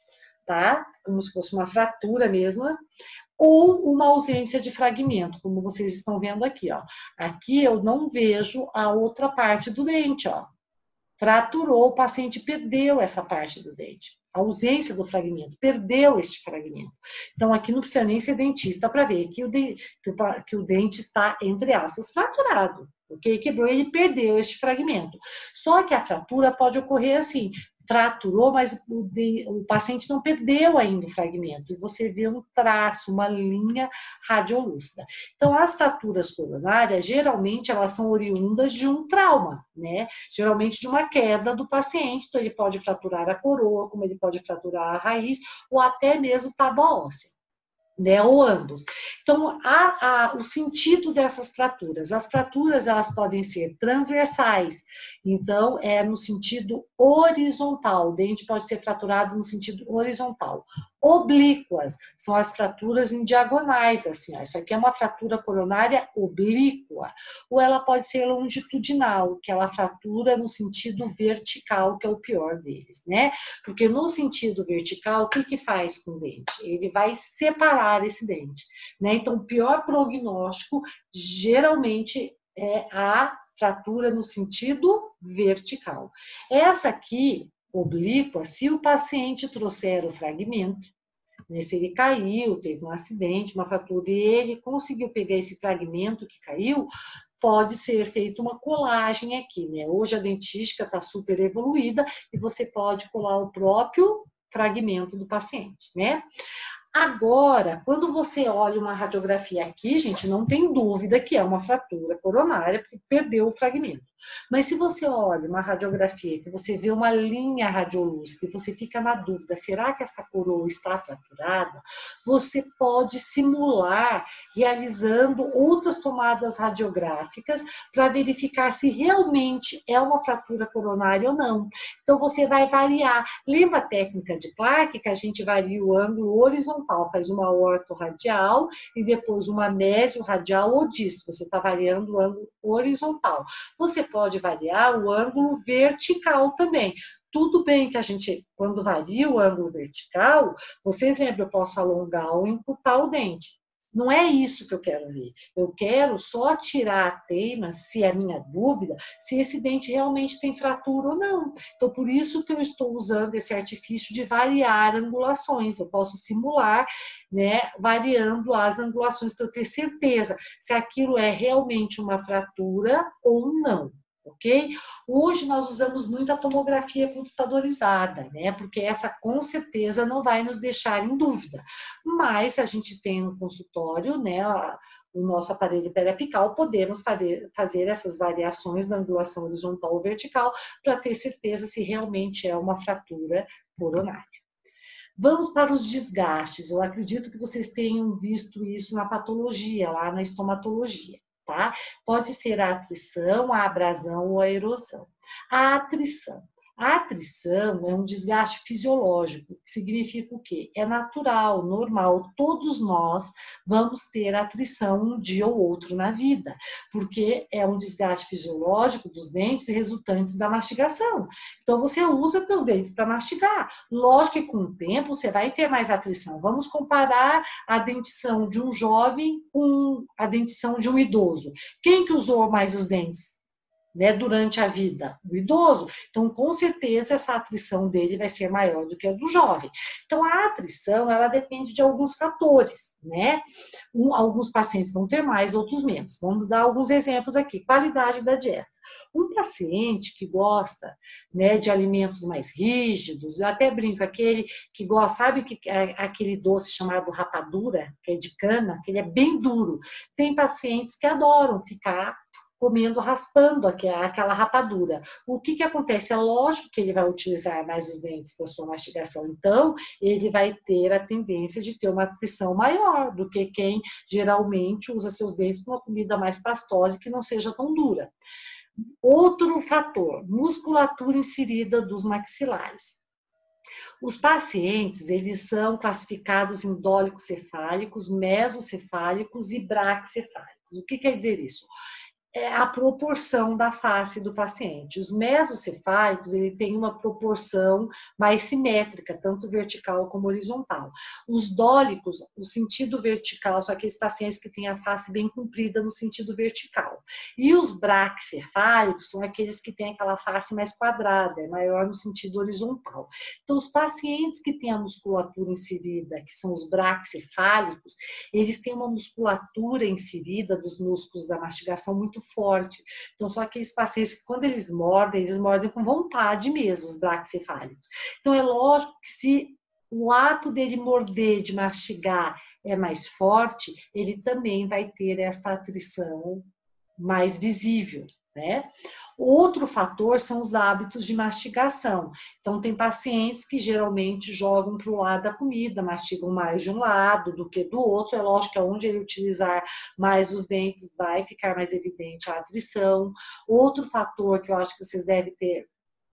A: tá? Como se fosse uma fratura mesmo, ou uma ausência de fragmento, como vocês estão vendo aqui, ó. Aqui eu não vejo a outra parte do dente, ó. Fraturou, o paciente perdeu essa parte do dente. A ausência do fragmento, perdeu este fragmento. Então, aqui não precisa nem ser dentista para ver que o, de, que, o, que o dente está, entre aspas, fraturado. Ok? Quebrou, ele perdeu este fragmento. Só que a fratura pode ocorrer assim, fraturou, mas o, de, o paciente não perdeu ainda o fragmento. E você vê um traço, uma linha radiolúcida. Então, as fraturas coronárias, geralmente, elas são oriundas de um trauma, né? Geralmente de uma queda do paciente. Então, ele pode fraturar a coroa, como ele pode fraturar a raiz, ou até mesmo tábua óssea, né, ou ambos. Então, a, a, o sentido dessas fraturas, as fraturas elas podem ser transversais, então é no sentido horizontal, o dente pode ser fraturado no sentido horizontal. Oblíquas, são as fraturas em diagonais, assim, ó, isso aqui é uma fratura coronária oblíqua, ou ela pode ser longitudinal, que ela fratura no sentido vertical, que é o pior deles, né? Porque no sentido vertical, o que que faz com o dente? Ele vai separar esse dente, né? Então, o pior prognóstico, geralmente, é a fratura no sentido vertical. Essa aqui, oblíqua, se o paciente trouxer o fragmento, né, se ele caiu, teve um acidente, uma fratura, e ele conseguiu pegar esse fragmento que caiu, pode ser feita uma colagem aqui, né? Hoje a dentística está super evoluída e você pode colar o próprio fragmento do paciente, né? Agora, quando você olha uma radiografia aqui, gente, não tem dúvida que é uma fratura coronária, porque perdeu o fragmento. Mas se você olha uma radiografia, que você vê uma linha radiolúcida, e você fica na dúvida, será que essa coroa está fraturada? Você pode simular realizando outras tomadas radiográficas para verificar se realmente é uma fratura coronária ou não. Então, você vai variar. Lembra a técnica de Clark, que a gente varia o ângulo horizontal? Faz uma ortorradial e depois uma médio-radial ou disto. Você está variando o ângulo horizontal. Você pode variar o ângulo vertical também. Tudo bem que a gente, quando varia o ângulo vertical, vocês lembram, eu posso alongar ou encurtar o dente. Não é isso que eu quero ver. Eu quero só tirar a teima, se é a minha dúvida, se esse dente realmente tem fratura ou não. Então, por isso que eu estou usando esse artifício de variar angulações. Eu posso simular, né, variando as angulações para eu ter certeza se aquilo é realmente uma fratura ou não. Ok? Hoje nós usamos muito a tomografia computadorizada, né? Porque essa com certeza não vai nos deixar em dúvida. Mas a gente tem no consultório, né? O nosso aparelho periapical, podemos fazer, fazer essas variações da angulação horizontal ou vertical para ter certeza se realmente é uma fratura coronária. Vamos para os desgastes. Eu acredito que vocês tenham visto isso na patologia, lá na estomatologia. tá? Pode ser a atrição, a abrasão ou a erosão. A atrição. A atrição é um desgaste fisiológico, que significa o quê? É natural, normal, todos nós vamos ter atrição um dia ou outro na vida, porque é um desgaste fisiológico dos dentes resultantes da mastigação. Então, você usa seus dentes para mastigar. Lógico que com o tempo você vai ter mais atrição. Vamos comparar a dentição de um jovem com a dentição de um idoso. Quem que usou mais os dentes? Né, durante a vida, o idoso. Então, com certeza, essa atrição dele vai ser maior do que a do jovem. Então, a atrição, ela depende de alguns fatores, né? Um, alguns pacientes vão ter mais, outros menos. Vamos dar alguns exemplos aqui. Qualidade da dieta. Um paciente que gosta, né, de alimentos mais rígidos, eu até brinco, aquele que gosta, sabe que, aquele doce chamado rapadura, que é de cana, que ele é bem duro. Tem pacientes que adoram ficar comendo, raspando aquela rapadura. O que que acontece? É lógico que ele vai utilizar mais os dentes para sua mastigação, então ele vai ter a tendência de ter uma atrição maior do que quem geralmente usa seus dentes para uma comida mais pastosa e que não seja tão dura. Outro fator, musculatura inserida dos maxilares. Os pacientes, eles são classificados em dólicos-cefálicos, mesocefálicos e braquicefálicos. O que quer dizer isso? É a proporção da face do paciente. Os mesocefálicos, ele tem uma proporção mais simétrica, tanto vertical como horizontal. Os dólicos, o sentido vertical, são aqueles pacientes que têm a face bem comprida no sentido vertical. E os braquicefálicos são aqueles que têm aquela face mais quadrada, é maior no sentido horizontal. Então, os pacientes que têm a musculatura inserida, que são os braquicefálicos, eles têm uma musculatura inserida dos músculos da mastigação muito forte. Então, são aqueles pacientes que, quando eles mordem, eles mordem com vontade mesmo, os braquicefálicos. Então, é lógico que se o ato dele morder, de mastigar, é mais forte, ele também vai ter essa atrição mais visível, né? Outro fator são os hábitos de mastigação. Então, tem pacientes que geralmente jogam para o lado da comida, mastigam mais de um lado do que do outro. É lógico que onde ele utilizar mais os dentes vai ficar mais evidente a atrição. Outro fator que eu acho que vocês devem ter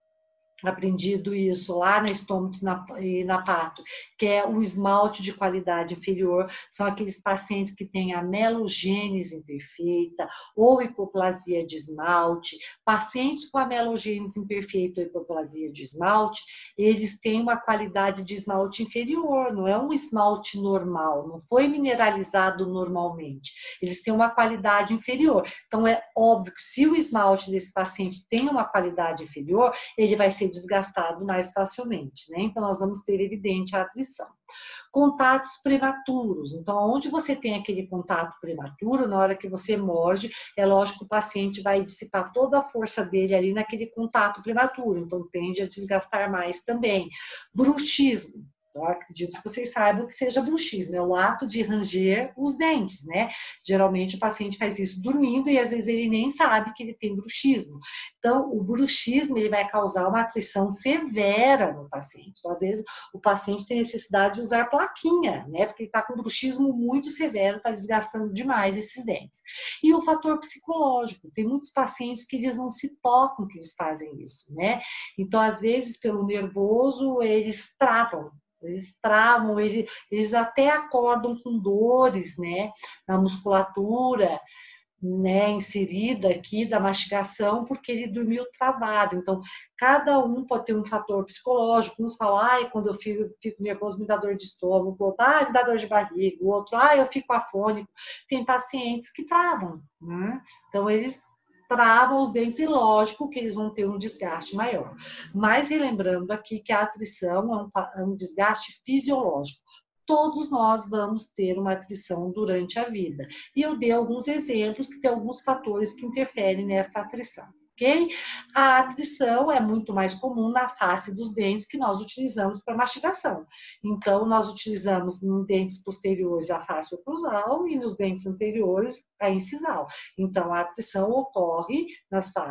A: aprendido isso lá na Estômago e na Pato, que é o esmalte de qualidade inferior, são aqueles pacientes que têm a melogênese imperfeita ou hipoplasia de esmalte. Pacientes com a melogênese imperfeita ou hipoplasia de esmalte, eles têm uma qualidade de esmalte inferior, não é um esmalte normal, não foi mineralizado normalmente. Eles têm uma qualidade inferior. Então, é óbvio que se o esmalte desse paciente tem uma qualidade inferior, ele vai ser desgastado mais facilmente, né? Então, nós vamos ter evidente a atrição. Contatos prematuros. Então, onde você tem aquele contato prematuro, na hora que você morde, é lógico que o paciente vai dissipar toda a força dele ali naquele contato prematuro, então tende a desgastar mais também. Bruxismo. Eu acredito que vocês saibam que seja bruxismo, é o ato de ranger os dentes, né? Geralmente o paciente faz isso dormindo e às vezes ele nem sabe que ele tem bruxismo. Então, o bruxismo ele vai causar uma atrição severa no paciente. Então, às vezes o paciente tem necessidade de usar plaquinha, né? Porque ele está com bruxismo muito severo, está desgastando demais esses dentes. E o fator psicológico, tem muitos pacientes que eles não se tocam que eles fazem isso, né? Então, às vezes, pelo nervoso, eles travam. Eles travam, eles, eles até acordam com dores, né, na musculatura, né, inserida aqui da mastigação, porque ele dormiu travado. Então, cada um pode ter um fator psicológico. Uns falam, ai, quando eu fico, fico nervoso, me dá dor de estômago. O outro, ai, me dá dor de barriga. O outro, ai, eu fico afônico. Tem pacientes que travam, né? Então, eles travam os dentes e lógico que eles vão ter um desgaste maior. Mas relembrando aqui que a atrição é um, é um desgaste fisiológico. Todos nós vamos ter uma atrição durante a vida. E eu dei alguns exemplos que tem alguns fatores que interferem nessa atrição. Ok? A atrição é muito mais comum na face dos dentes que nós utilizamos para mastigação. Então, nós utilizamos em dentes posteriores a face oclusal e nos dentes anteriores a incisal. Então, a atrição ocorre nas faces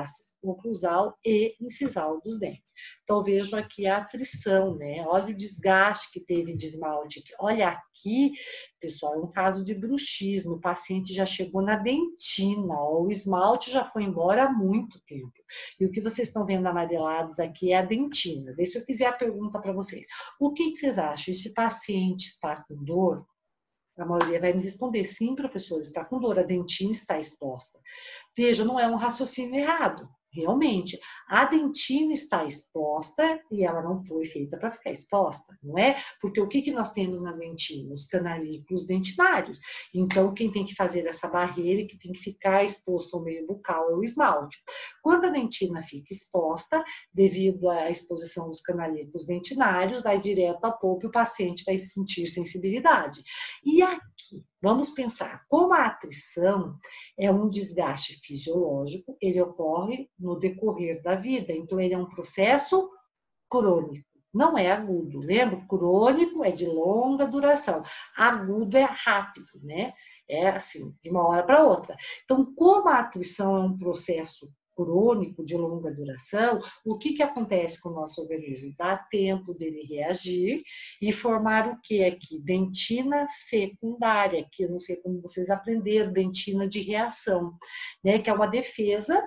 A: oclusal e incisal dos dentes. Então, vejo aqui a atrição, né? Olha o desgaste que teve de esmalte aqui. Olha aqui, pessoal, é um caso de bruxismo. O paciente já chegou na dentina, ó, o esmalte já foi embora há muito tempo. E o que vocês estão vendo amarelados aqui é a dentina. Deixa eu fazer a pergunta para vocês. O que, que vocês acham? Esse paciente está com dor? A maioria vai me responder, sim, professor, está com dor, a dentina está exposta. Veja, não é um raciocínio errado. Realmente, a dentina está exposta e ela não foi feita para ficar exposta, não é? Porque o que, que nós temos na dentina? Os canalículos dentinários. Então, quem tem que fazer essa barreira e que tem que ficar exposto ao meio bucal é o esmalte. Quando a dentina fica exposta, devido à exposição dos canalículos dentinários, vai direto à polpa e o paciente vai sentir sensibilidade. E aqui, vamos pensar, como a atrição é um desgaste fisiológico, ele ocorre no decorrer da vida, então ele é um processo crônico, não é agudo. Lembra? Crônico é de longa duração, agudo é rápido, né? É assim, de uma hora para outra. Então, como a atrição é um processo crônico de longa duração, o que, que acontece com o nosso organismo? Dá tempo dele reagir e formar o que aqui? Dentina secundária, que eu não sei como vocês aprenderam, dentina de reação, né? Que é uma defesa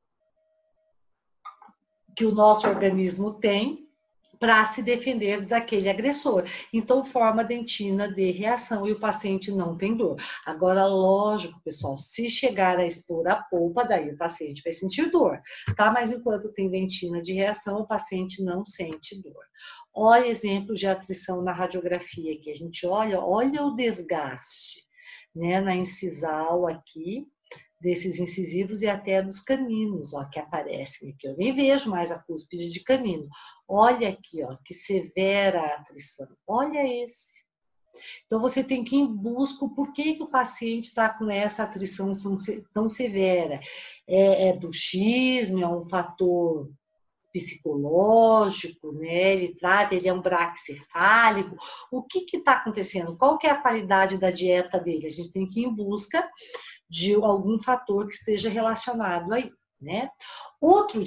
A: que o nosso organismo tem para se defender daquele agressor. Então, forma dentina de reação e o paciente não tem dor. Agora, lógico, pessoal, se chegar a expor a polpa, daí o paciente vai sentir dor, tá? Mas enquanto tem dentina de reação, o paciente não sente dor. Olha exemplos de atrição na radiografia aqui. A gente olha, olha o desgaste, né? Na incisal aqui, desses incisivos e até dos caninos, ó, que aparecem aqui. Eu nem vejo mais a cúspide de canino. Olha aqui, ó, que severa a atrição. Olha esse. Então, você tem que ir em busca por que, que o paciente está com essa atrição tão severa. É, é bruxismo, é um fator psicológico, né? Ele trata, ele é um braquicefálico. O que está acontecendo? Qual que é a qualidade da dieta dele? A gente tem que ir em busca de algum fator que esteja relacionado aí, né? Outro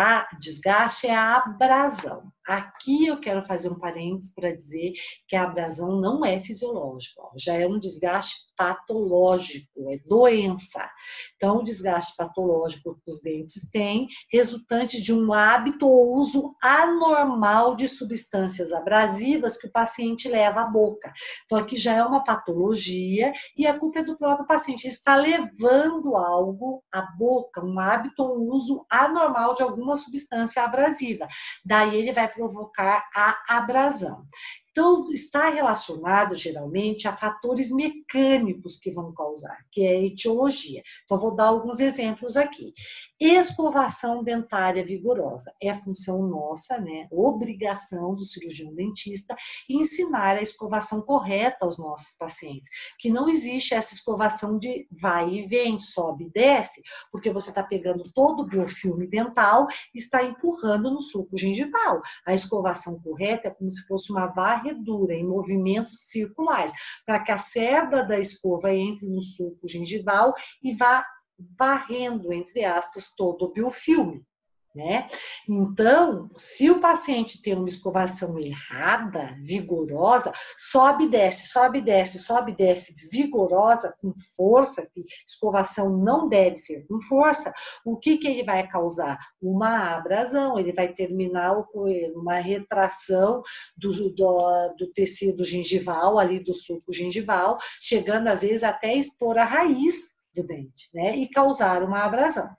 A: desgaste é a abrasão. Aqui eu quero fazer um parênteses para dizer que a abrasão não é fisiológica, ó, já é um desgaste patológico, é doença. Então, o desgaste patológico que os dentes têm, resultante de um hábito ou uso anormal de substâncias abrasivas que o paciente leva à boca. Então, aqui já é uma patologia e a culpa é do próprio paciente. Ele está levando algo à boca, um hábito ou um uso anormal de alguma substância abrasiva. Daí ele vai provocar a abrasão. Então, está relacionado, geralmente, a fatores mecânicos que vão causar, que é a etiologia. Então, vou dar alguns exemplos aqui. Escovação dentária vigorosa. É função nossa, né? Obrigação do cirurgião dentista ensinar a escovação correta aos nossos pacientes. Que não existe essa escovação de vai e vem, sobe e desce, porque você está pegando todo o biofilme dental e está empurrando no sulco gengival. A escovação correta é como se fosse uma varredura em movimentos circulares, para que a cerda da escova entre no sulco gengival e vá varrendo, entre aspas, todo o biofilme, né? Então, se o paciente tem uma escovação errada, vigorosa, sobe e desce, sobe e desce, sobe e desce, vigorosa, com força, que escovação não deve ser com força, o que, que ele vai causar? Uma abrasão, ele vai terminar uma retração do, do, do tecido gengival, ali do sulco gengival, chegando às vezes até expor a raiz do dente, né? E causar uma abrasão.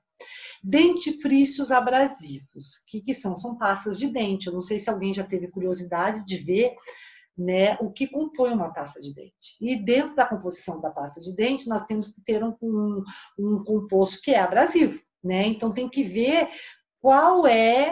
A: Dentifrícios abrasivos. O que, que são? São pastas de dente. Eu não sei se alguém já teve curiosidade de ver, né, o que compõe uma pasta de dente. E dentro da composição da pasta de dente, nós temos que ter um, um, um composto que é abrasivo, né? Então tem que ver qual é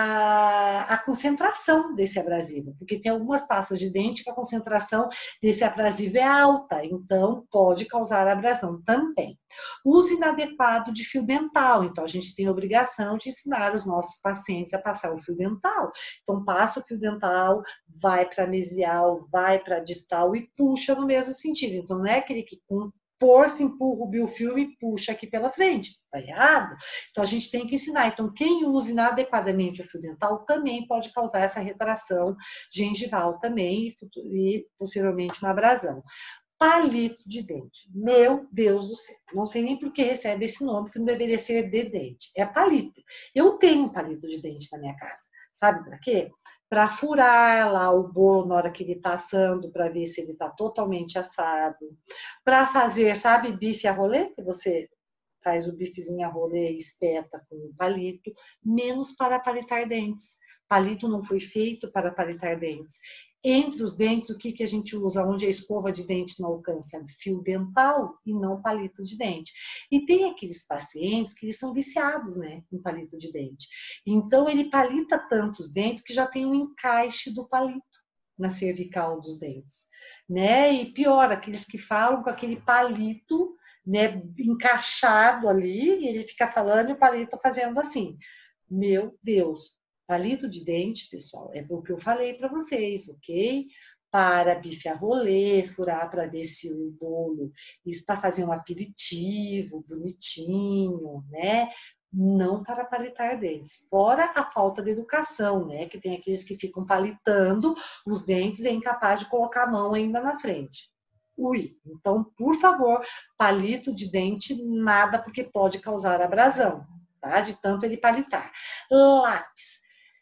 A: a, a concentração desse abrasivo, porque tem algumas pastas de dente que a concentração desse abrasivo é alta, então pode causar abrasão também. Uso inadequado de fio dental, então a gente tem a obrigação de ensinar os nossos pacientes a passar o fio dental. Então passa o fio dental, vai para mesial, vai para distal e puxa no mesmo sentido. Então não é aquele que força, empurra o biofilme e puxa aqui pela frente. Está errado. Então, a gente tem que ensinar. Então, quem usa inadequadamente o fio dental também pode causar essa retração gengival também e, possivelmente, uma abrasão. Palito de dente. Meu Deus do céu. Não sei nem por que recebe esse nome, porque não deveria ser de dente. É palito. Eu tenho um palito de dente na minha casa. Sabe para quê? Para furar lá o bolo na hora que ele está assando, para ver se ele está totalmente assado. Para fazer, sabe, bife a rolê? Que você faz o bifezinho a rolê e espeta com o palito. Menos para palitar dentes. Palito não foi feito para palitar dentes. Entre os dentes, o que, que a gente usa? Onde a escova de dente não alcança? Fio dental e não palito de dente. E tem aqueles pacientes que eles são viciados, né, em palito de dente. Então, ele palita tanto os dentes que já tem um encaixe do palito na cervical dos dentes, né? E pior, aqueles que falam com aquele palito, né, encaixado ali, e ele fica falando e o palito fazendo assim. Meu Deus! Palito de dente, pessoal, é o que eu falei para vocês, ok? Para bife a rolê, furar para ver se o bolo está fazendo um aperitivo bonitinho, né? Não para palitar dentes. Fora a falta de educação, né? Que tem aqueles que ficam palitando os dentes e é incapaz de colocar a mão ainda na frente. Ui, então, por favor, palito de dente, nada, porque pode causar abrasão, tá? De tanto ele palitar. Lápis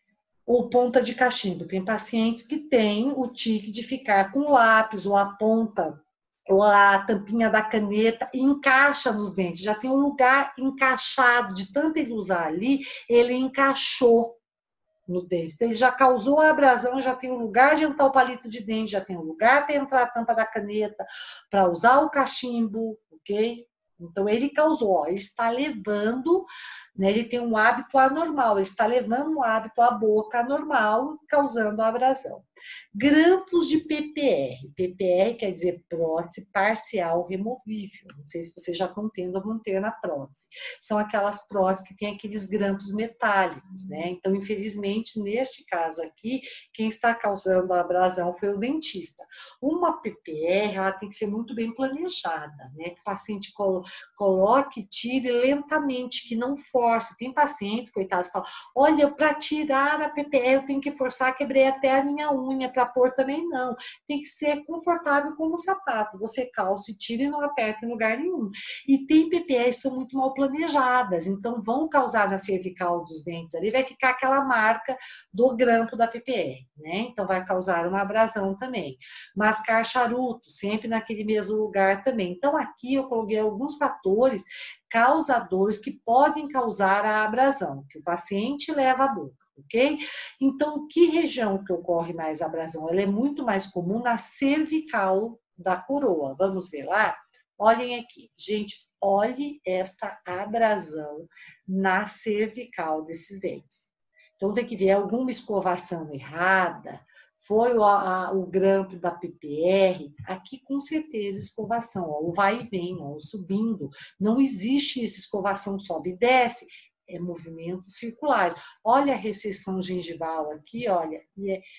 A: ou ponta de cachimbo. Tem pacientes que têm o tique de ficar com lápis ou a ponta ou a tampinha da caneta e encaixa nos dentes. Já tem um lugar encaixado, de tanto ele usar ali, ele encaixou no dente. Então, ele já causou a abrasão, já tem um lugar de entrar o palito de dente, já tem um lugar para entrar a tampa da caneta, para usar o cachimbo, ok? Então, ele causou, ó, ele está levando, né, ele tem um hábito anormal, ele está levando um hábito à boca anormal, causando a abrasão. Grampos de P P R. P P R quer dizer prótese parcial removível. Não sei se vocês já estão tendo ou vão ter na prótese. São aquelas próteses que têm aqueles grampos metálicos, né? Então, infelizmente, neste caso aqui, quem está causando a abrasão foi o dentista. Uma P P R, ela tem que ser muito bem planejada, né? Que o paciente coloque e tire lentamente, que não force. Tem pacientes, coitados, que falam, olha, para tirar a P P R eu tenho que forçar, quebrei até a minha unha, para pôr também não. Tem que ser confortável como um sapato. Você calça e tira e não aperta em lugar nenhum. E tem P P Rs que são muito mal planejadas, então vão causar na cervical dos dentes ali, vai ficar aquela marca do grampo da P P R, né? Então vai causar uma abrasão também. Mascar charuto, sempre naquele mesmo lugar também. Então aqui eu coloquei alguns fatores causadores que podem causar a abrasão, que o paciente leva à boca. Ok? Então, que região que ocorre mais abrasão? Ela é muito mais comum na cervical da coroa. Vamos ver lá? Olhem aqui. Gente, olhe esta abrasão na cervical desses dentes. Então, tem que ver alguma escovação errada, foi o, a, o grampo da P P R, aqui com certeza escovação, ó, o vai e vem, ó, o subindo. Não existe essa escovação sobe e desce. É movimentos circulares. Olha a recessão gengival aqui, olha, e é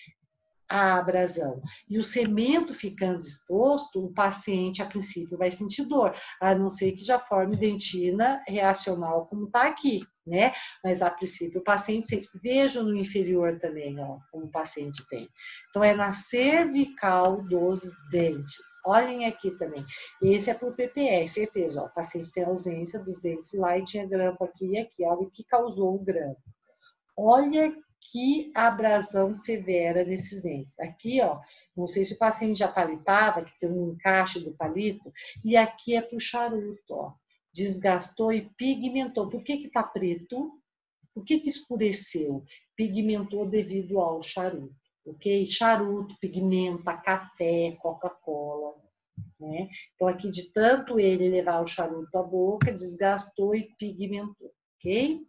A: a abrasão. E o cemento ficando exposto, o paciente, a princípio, vai sentir dor, a não ser que já forme dentina reacional, como está aqui, né? Mas, a princípio, o paciente sente. Veja no inferior também, ó, como o paciente tem. Então, é na cervical dos dentes. Olhem aqui também. Esse é para o P P R, certeza. Ó, o paciente tem ausência dos dentes lá e tinha grampo aqui e aqui. Olha o que causou o grampo. Olha que abrasão severa nesses dentes. Aqui, ó, não sei se o paciente já palitava, que tem um encaixe do palito, e aqui é pro charuto, ó. Desgastou e pigmentou. Por que que tá preto? Por que que escureceu? Pigmentou devido ao charuto, ok? Charuto pigmenta, café, Coca-Cola, né? Então, aqui, de tanto ele levar o charuto à boca, desgastou e pigmentou, ok?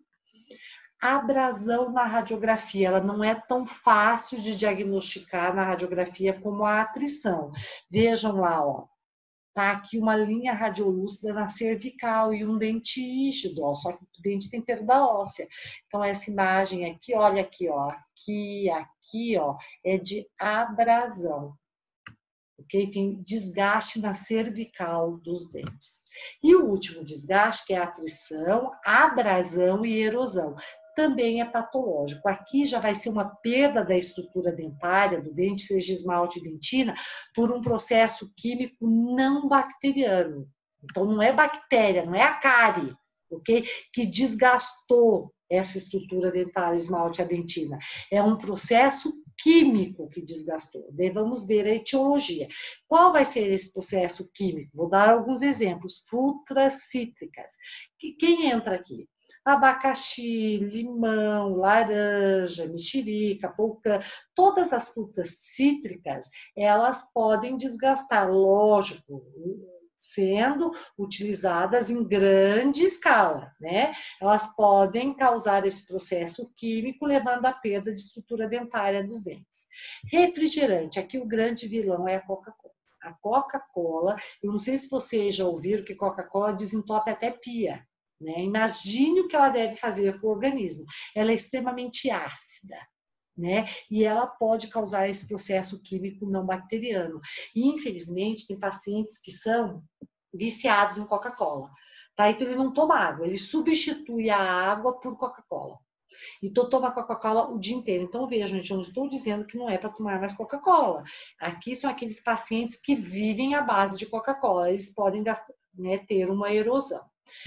A: Abrasão na radiografia, ela não é tão fácil de diagnosticar na radiografia como a atrição. Vejam lá, ó, tá aqui uma linha radiolúcida na cervical e um dente rígido, ó, só que o dente tem perda óssea. Então, essa imagem aqui, olha aqui, ó, aqui, aqui, ó, é de abrasão. ok? Tem desgaste na cervical dos dentes. E o último desgaste, que é a atrição, abrasão e erosão. Também é patológico. Aqui já vai ser uma perda da estrutura dentária do dente, seja esmalte e dentina, por um processo químico não bacteriano. Então, não é bactéria, não é a cárie, ok? Que desgastou essa estrutura dentária, esmalte e a dentina. É um processo químico que desgastou. Daí vamos ver a etiologia. Qual vai ser esse processo químico? Vou dar alguns exemplos. Frutas cítricas. Quem entra aqui? Abacaxi, limão, laranja, mexerica, pulcã, todas as frutas cítricas, elas podem desgastar, lógico, sendo utilizadas em grande escala, né? Elas podem causar esse processo químico, levando à perda de estrutura dentária dos dentes. Refrigerante, aqui o grande vilão é a Coca-Cola. A Coca-Cola, eu não sei se vocês já ouviram que Coca-Cola desentope até pia. Né? Imagine o que ela deve fazer com o organismo. Ela é extremamente ácida, né? E ela pode causar esse processo químico não bacteriano. E, infelizmente, tem pacientes que são viciados em Coca-Cola. Tá? Então, ele não toma água, ele substitui a água por Coca-Cola. Então, toma Coca-Cola o dia inteiro. Então, vejam, gente, eu não estou dizendo que não é para tomar mais Coca-Cola. Aqui são aqueles pacientes que vivem à base de Coca-Cola. Eles podem gastar, né, ter uma erosão.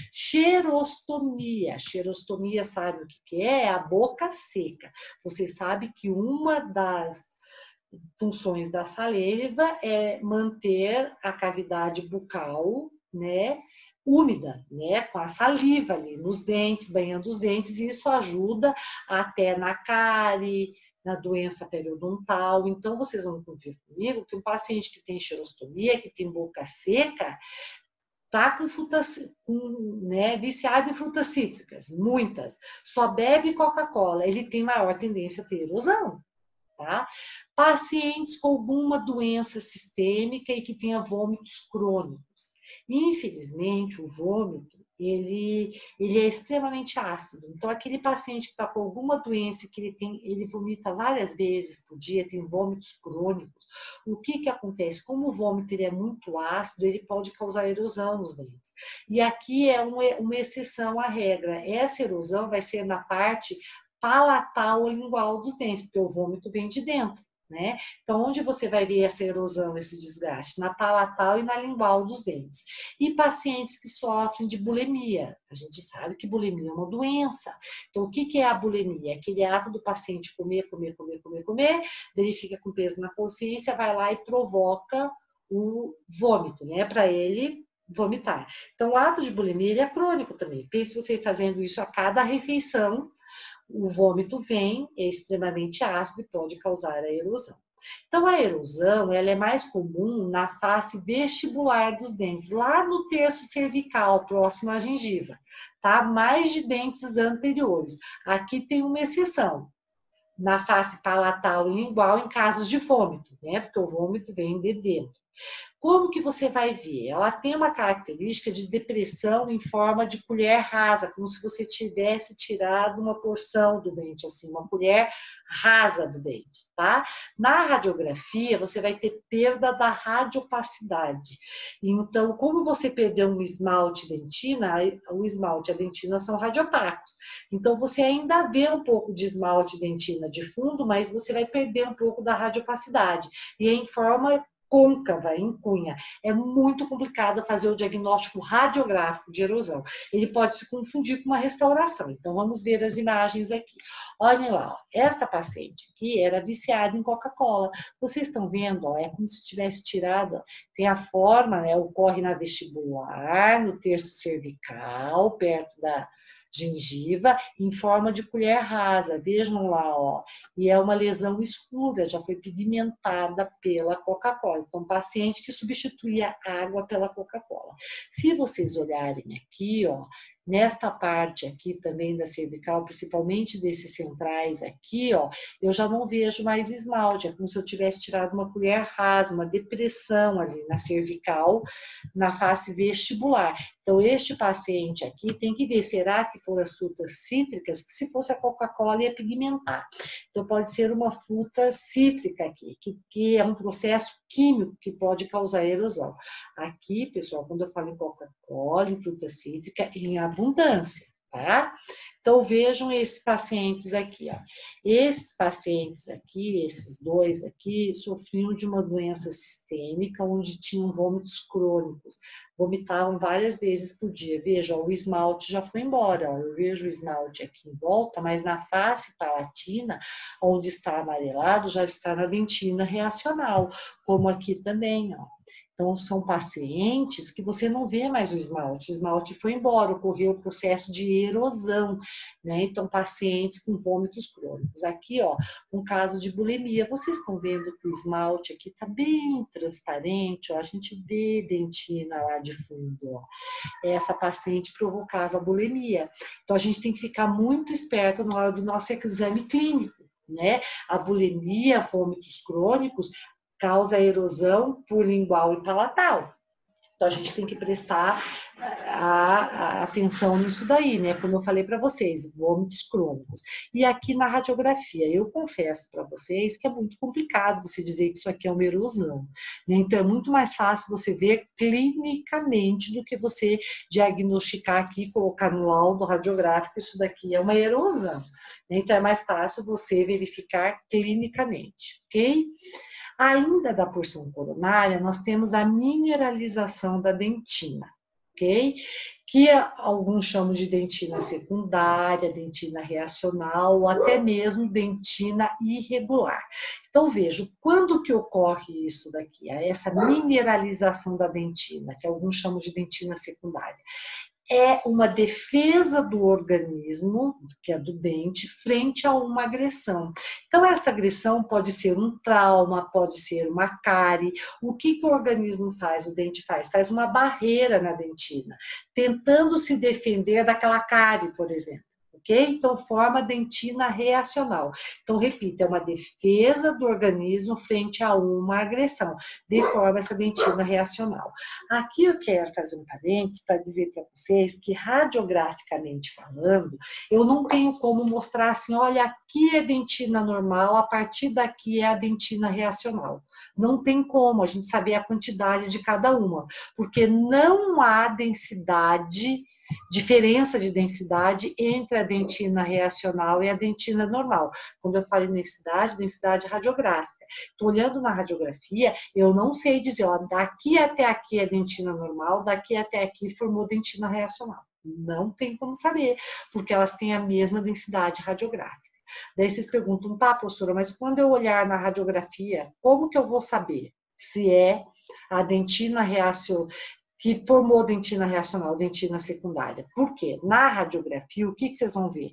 A: Xerostomia. Xerostomia, sabe o que é? É a boca seca. Você sabe que uma das funções da saliva é manter a cavidade bucal, né, úmida, né, com a saliva ali nos dentes, banhando os dentes, e isso ajuda até na cárie, na doença periodontal. Então, vocês vão convir comigo que um paciente que tem xerostomia, que tem boca seca, tá com frutas, com, né, viciado em frutas cítricas, muitas, só bebe Coca-Cola, ele tem maior tendência a ter erosão, tá? Pacientes com alguma doença sistêmica e que tenha vômitos crônicos. Infelizmente, o vômito, ele, ele é extremamente ácido. Então, aquele paciente que está com alguma doença que ele tem, ele vomita várias vezes por dia, tem vômitos crônicos. O que que acontece? Como o vômito ele é muito ácido, ele pode causar erosão nos dentes. E aqui é uma, uma exceção à regra. Essa erosão vai ser na parte palatal ou lingual dos dentes, porque o vômito vem de dentro. Né? Então, onde você vai ver essa erosão, esse desgaste? Na palatal e na lingual dos dentes. E pacientes que sofrem de bulimia. A gente sabe que bulimia é uma doença. Então, o que é a bulimia? É aquele ato do paciente comer, comer, comer, comer, comer, ele fica com peso na consciência, vai lá e provoca o vômito, né? Para ele vomitar. Então, o ato de bulimia ele é crônico também. Pense você fazendo isso a cada refeição, o vômito vem, é extremamente ácido e pode causar a erosão. Então, a erosão ela é mais comum na face vestibular dos dentes, lá no terço cervical, próximo à gengiva, tá? Mais de dentes anteriores. Aqui tem uma exceção, na face palatal e lingual, em casos de vômito, né? Porque o vômito vem de dentro. Como que você vai ver? Ela tem uma característica de depressão em forma de colher rasa, como se você tivesse tirado uma porção do dente, assim, uma colher rasa do dente, tá? Na radiografia, você vai ter perda da radiopacidade. Então, como você perdeu um esmalte dentina, o esmalte e a dentina são radiopacos. Então, você ainda vê um pouco de esmalte dentina de fundo, mas você vai perder um pouco da radiopacidade. E é em forma côncava, em cunha. É muito complicado fazer o diagnóstico radiográfico de erosão. Ele pode se confundir com uma restauração. Então, vamos ver as imagens aqui. Olhem lá, ó. Esta paciente aqui era viciada em Coca-Cola. Vocês estão vendo, ó, é como se tivesse tirado, tem a forma, né, ocorre na vestibular, no terço cervical, perto da gengiva, em forma de colher rasa. Vejam lá, ó. E é uma lesão escura, já foi pigmentada pela Coca-Cola. Então, paciente que substituía água pela Coca-Cola. Se vocês olharem aqui, ó, nesta parte aqui também da cervical, principalmente desses centrais aqui, ó, eu já não vejo mais esmalte. É como se eu tivesse tirado uma colher rasa, uma depressão ali na cervical, na face vestibular. Então, este paciente aqui tem que ver, será que foram as frutas cítricas? Que se fosse a Coca-Cola ia pigmentar. Então, pode ser uma fruta cítrica aqui, que, que é um processo químico que pode causar erosão. Aqui, pessoal, quando eu falo em Coca-Cola, em fruta cítrica, em abundância, tá? Então, vejam esses pacientes aqui, ó. Esses pacientes aqui, esses dois aqui, sofriam de uma doença sistêmica, onde tinham vômitos crônicos. Vomitavam várias vezes por dia. Veja, ó, o esmalte já foi embora, ó. Eu vejo o esmalte aqui em volta, mas na face palatina, onde está amarelado, já está na dentina reacional, como aqui também, ó. Então, são pacientes que você não vê mais o esmalte. O esmalte foi embora, ocorreu o processo de erosão, né? Então, pacientes com vômitos crônicos. Aqui, ó, um caso de bulimia. Vocês estão vendo que o esmalte aqui está bem transparente, ó. A gente vê dentina lá de fundo, ó. Essa paciente provocava bulimia. Então, a gente tem que ficar muito esperto na hora do nosso exame clínico, né? A bulimia, vômitos crônicos, causa erosão por lingual e palatal. Então, a gente tem que prestar a, a atenção nisso daí, né? Como eu falei para vocês, vômitos crônicos. E aqui na radiografia, eu confesso para vocês que é muito complicado você dizer que isso aqui é uma erosão, né? Então, é muito mais fácil você ver clinicamente do que você diagnosticar aqui, colocar no laudo radiográfico, isso daqui é uma erosão. Então, é mais fácil você verificar clinicamente, ok? Ainda da porção coronária, nós temos a mineralização da dentina, ok? Que alguns chamam de dentina secundária, dentina reacional, ou até mesmo dentina irregular. Então, vejo, quando que ocorre isso daqui? Essa mineralização da dentina, que alguns chamam de dentina secundária. É uma defesa do organismo, que é do dente, frente a uma agressão. Então, essa agressão pode ser um trauma, pode ser uma cárie. O que, que o organismo faz, o dente faz? Faz uma barreira na dentina, tentando se defender daquela cárie, por exemplo. Ok? Então, forma dentina reacional. Então, repito, é uma defesa do organismo frente a uma agressão, de forma essa dentina reacional. Aqui eu quero fazer um parênteses para dizer para vocês que, radiograficamente falando, eu não tenho como mostrar assim, olha, aqui é dentina normal, a partir daqui é a dentina reacional. Não tem como a gente saber a quantidade de cada uma, porque não há densidade, diferença de densidade entre a dentina reacional e a dentina normal. Quando eu falo em densidade, densidade radiográfica. Estou olhando na radiografia, eu não sei dizer, ó, daqui até aqui é dentina normal, daqui até aqui formou dentina reacional. Não tem como saber, porque elas têm a mesma densidade radiográfica. Daí vocês perguntam, tá, professora, mas quando eu olhar na radiografia, como que eu vou saber se é a dentina reacional que formou dentina reacional, dentina secundária? Por quê? Na radiografia, o que, que vocês vão ver?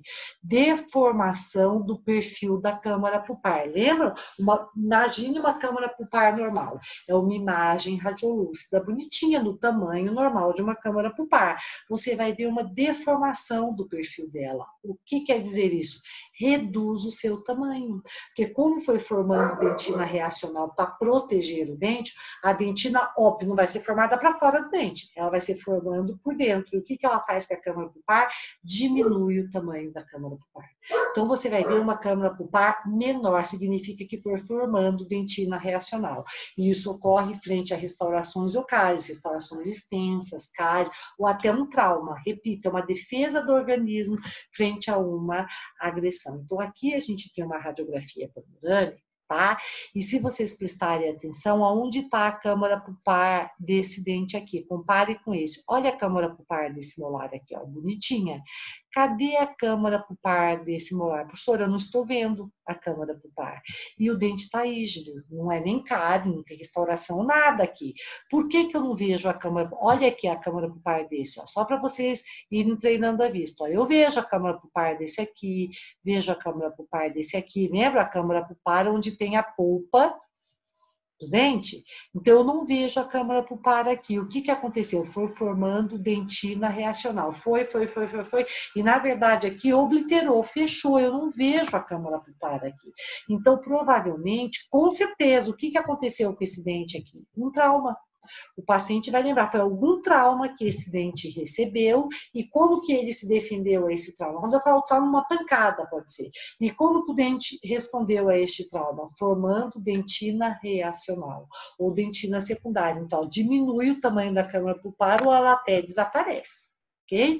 A: Deformação do perfil da câmara pulpar. Lembram? Uma, imagine uma câmara pulpar normal. É uma imagem radiolúcida, bonitinha, no tamanho normal de uma câmara pulpar. Você vai ver uma deformação do perfil dela. O que quer dizer isso? Reduz o seu tamanho. Porque como foi formando dentina reacional para proteger o dente, a dentina, óbvio, não vai ser formada para fora do dente, ela vai se formando por dentro. E o que, que ela faz com a câmara pulpar? Diminui o tamanho da câmara pulpar. Então, você vai ver uma câmara pulpar menor, significa que foi formando dentina reacional. E isso ocorre frente a restaurações ocais, restaurações extensas, cáries, ou até um trauma. Repito, é uma defesa do organismo frente a uma agressão. Então, aqui a gente tem uma radiografia panorâmica, tá? E se vocês prestarem atenção, aonde está a câmara pulpar desse dente aqui? Compare com esse. Olha a câmara pulpar desse molar aqui, ó, bonitinha. Cadê a câmara pulpar desse molar? Professora, eu não estou vendo a câmara pulpar. E o dente está rígido, não é nem cárie, não tem restauração, nada aqui. Por que que eu não vejo a câmara? Olha aqui a câmara pulpar desse, ó, só para vocês irem treinando a vista. Ó, eu vejo a câmara pulpar desse aqui, vejo a câmara pulpar desse aqui. Lembra a câmara pulpar onde tem a polpa do dente? Então, eu não vejo a câmara pulpar aqui. O que que aconteceu? Foi formando dentina reacional. Foi, foi, foi, foi, foi. E, na verdade, aqui obliterou, fechou. Eu não vejo a câmara pulpar aqui. Então, provavelmente, com certeza, o que que aconteceu com esse dente aqui? Um trauma. O paciente vai lembrar, foi algum trauma que esse dente recebeu e como que ele se defendeu a esse trauma. Quando eu falo trauma, uma pancada pode ser. E como que o dente respondeu a este trauma? Formando dentina reacional ou dentina secundária. Então, diminui o tamanho da câmara pulpar ou ela até desaparece, ok?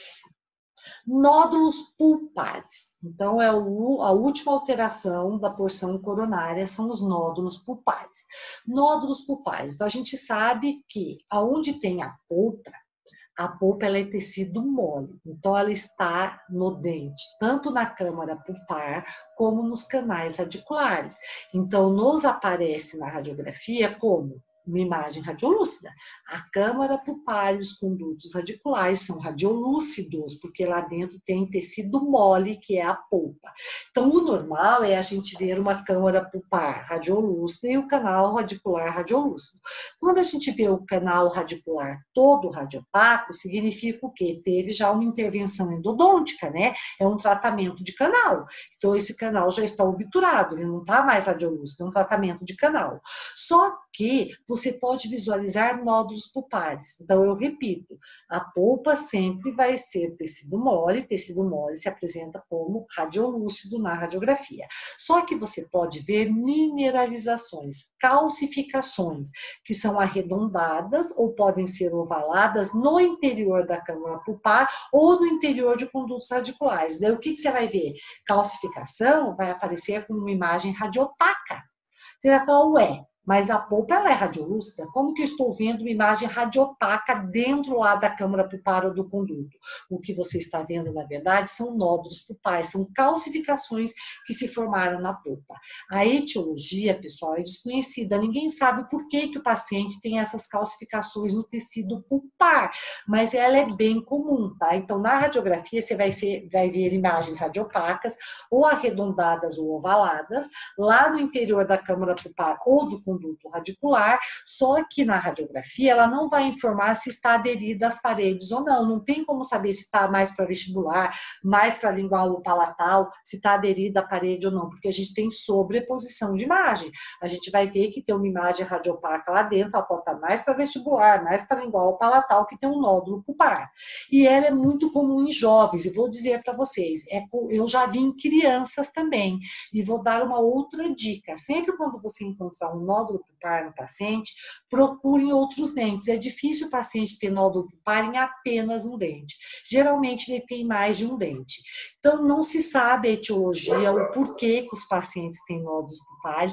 A: Nódulos pulpares. Então, é o, a última alteração da porção coronária são os nódulos pulpares. Nódulos pulpares. Então, a gente sabe que aonde tem a polpa, a polpa ela é tecido mole. Então, ela está no dente, tanto na câmara pulpar como nos canais radiculares. Então, nos aparece na radiografia como uma imagem radiolúcida. A câmara pulpar e os condutos radiculares são radiolúcidos, porque lá dentro tem tecido mole, que é a polpa. Então, o normal é a gente ver uma câmara pulpar radiolúcida e o canal radicular radiolúcido. Quando a gente vê o canal radicular todo radiopaco, significa o quê? Teve já uma intervenção endodôntica, né? É um tratamento de canal. Então, esse canal já está obturado, ele não está mais radiolúcido, é um tratamento de canal. Só que você pode visualizar nódulos pulpares. Então, eu repito, a polpa sempre vai ser tecido mole, tecido mole se apresenta como radiolúcido na radiografia. Só que você pode ver mineralizações, calcificações, que são arredondadas ou podem ser ovaladas no interior da câmara pulpar ou no interior de condutos radiculares. Daí, o que, que você vai ver? Calcificação vai aparecer como uma imagem radiopaca. Você vai falar, ué, mas a polpa ela é radiolúcida? Como que eu estou vendo uma imagem radiopaca dentro lá da câmara pulpar ou do conduto? O que você está vendo, na verdade, são nódulos pulpares, são calcificações que se formaram na polpa. A etiologia, pessoal, é desconhecida. Ninguém sabe por que, que o paciente tem essas calcificações no tecido pulpar, mas ela é bem comum, tá? Então, na radiografia, você vai, ser, vai ver imagens radiopacas, ou arredondadas ou ovaladas, lá no interior da câmara pulpar ou do conduto radicular, só que na radiografia ela não vai informar se está aderida às paredes ou não. Não tem como saber se está mais para vestibular, mais para lingual palatal, se está aderida à parede ou não, porque a gente tem sobreposição de imagem. A gente vai ver que tem uma imagem radiopaca lá dentro, ela pode estar mais para vestibular, mais para lingual palatal, que tem um nódulo pulpar. E ela é muito comum em jovens, e vou dizer para vocês, é, eu já vi em crianças também, e vou dar uma outra dica. Sempre quando você encontrar um nódulo pulpar no paciente, procurem outros dentes. É difícil o paciente ter nódulo pulpar em apenas um dente. Geralmente ele tem mais de um dente. Então não se sabe a etiologia, o porquê que os pacientes têm nódulos pulpares.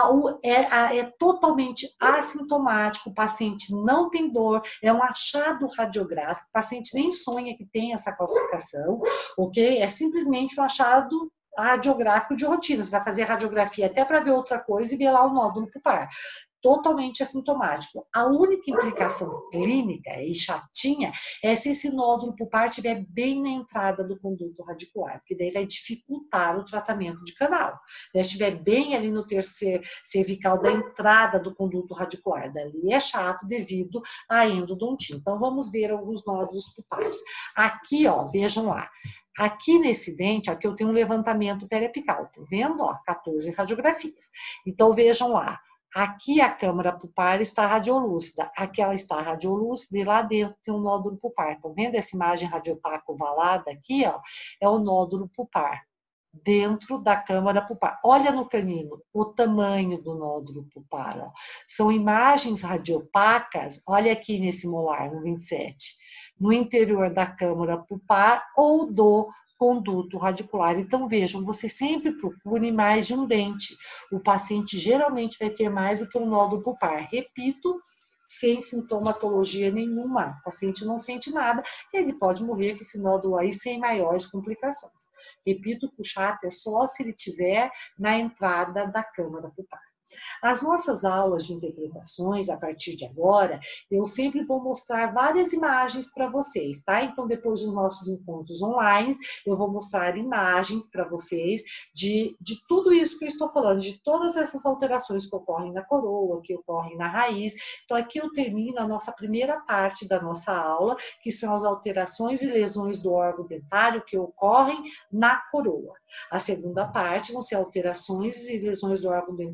A: É, é totalmente assintomático, o paciente não tem dor, é um achado radiográfico, o paciente nem sonha que tem essa calcificação, ok? É simplesmente um achado radiográfico de rotina. Você vai fazer radiografia até para ver outra coisa e ver lá o nódulo pulpar. Totalmente assintomático. A única implicação clínica e chatinha é se esse nódulo pulpar estiver bem na entrada do conduto radicular, porque daí vai dificultar o tratamento de canal. Se estiver bem ali no terceiro cervical da entrada do conduto radicular, dali é chato devido à endodontia. Então, vamos ver alguns nódulos pulpares. Aqui, ó, vejam lá. Aqui nesse dente, aqui eu tenho um levantamento periapical, tá vendo? Ó, quatorze radiografias. Então, vejam lá. Aqui a câmara pulpar está radiolúcida, aqui ela está radiolúcida e lá dentro tem um nódulo pulpar. Estão vendo essa imagem radiopaca ovalada aqui, ó? É o nódulo pulpar, dentro da câmara pulpar. Olha no canino, o tamanho do nódulo pulpar, ó. São imagens radiopacas, olha aqui nesse molar, no vinte e sete, no interior da câmara pulpar ou do conduto radicular. Então, vejam, você sempre procure mais de um dente. O paciente geralmente vai ter mais do que um nódulo pulpar. Repito, sem sintomatologia nenhuma. O paciente não sente nada, ele pode morrer com esse nódulo aí sem maiores complicações. Repito que o chato é só se ele tiver na entrada da câmara pulpar. As nossas aulas de interpretações, a partir de agora, eu sempre vou mostrar várias imagens para vocês, tá? Então, depois dos nossos encontros online, eu vou mostrar imagens para vocês de, de tudo isso que eu estou falando, de todas essas alterações que ocorrem na coroa, que ocorrem na raiz. Então, aqui eu termino a nossa primeira parte da nossa aula, que são as alterações e lesões do órgão dentário que ocorrem na coroa. A segunda parte vão ser alterações e lesões do órgão dentário que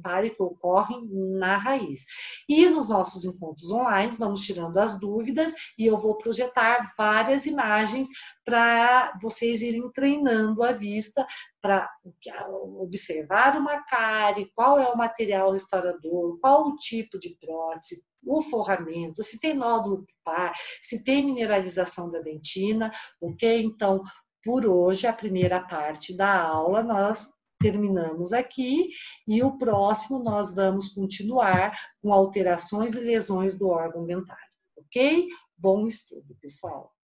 A: ocorrem na raiz. E nos nossos encontros online, vamos tirando as dúvidas e eu vou projetar várias imagens para vocês irem treinando a vista para observar uma cárie, qual é o material restaurador, qual o tipo de prótese, o forramento, se tem nódulo pulpar, se tem mineralização da dentina, ok? Então, por hoje, a primeira parte da aula nós terminamos aqui e o próximo nós vamos continuar com alterações e lesões do órgão dentário, ok? Bom estudo, pessoal!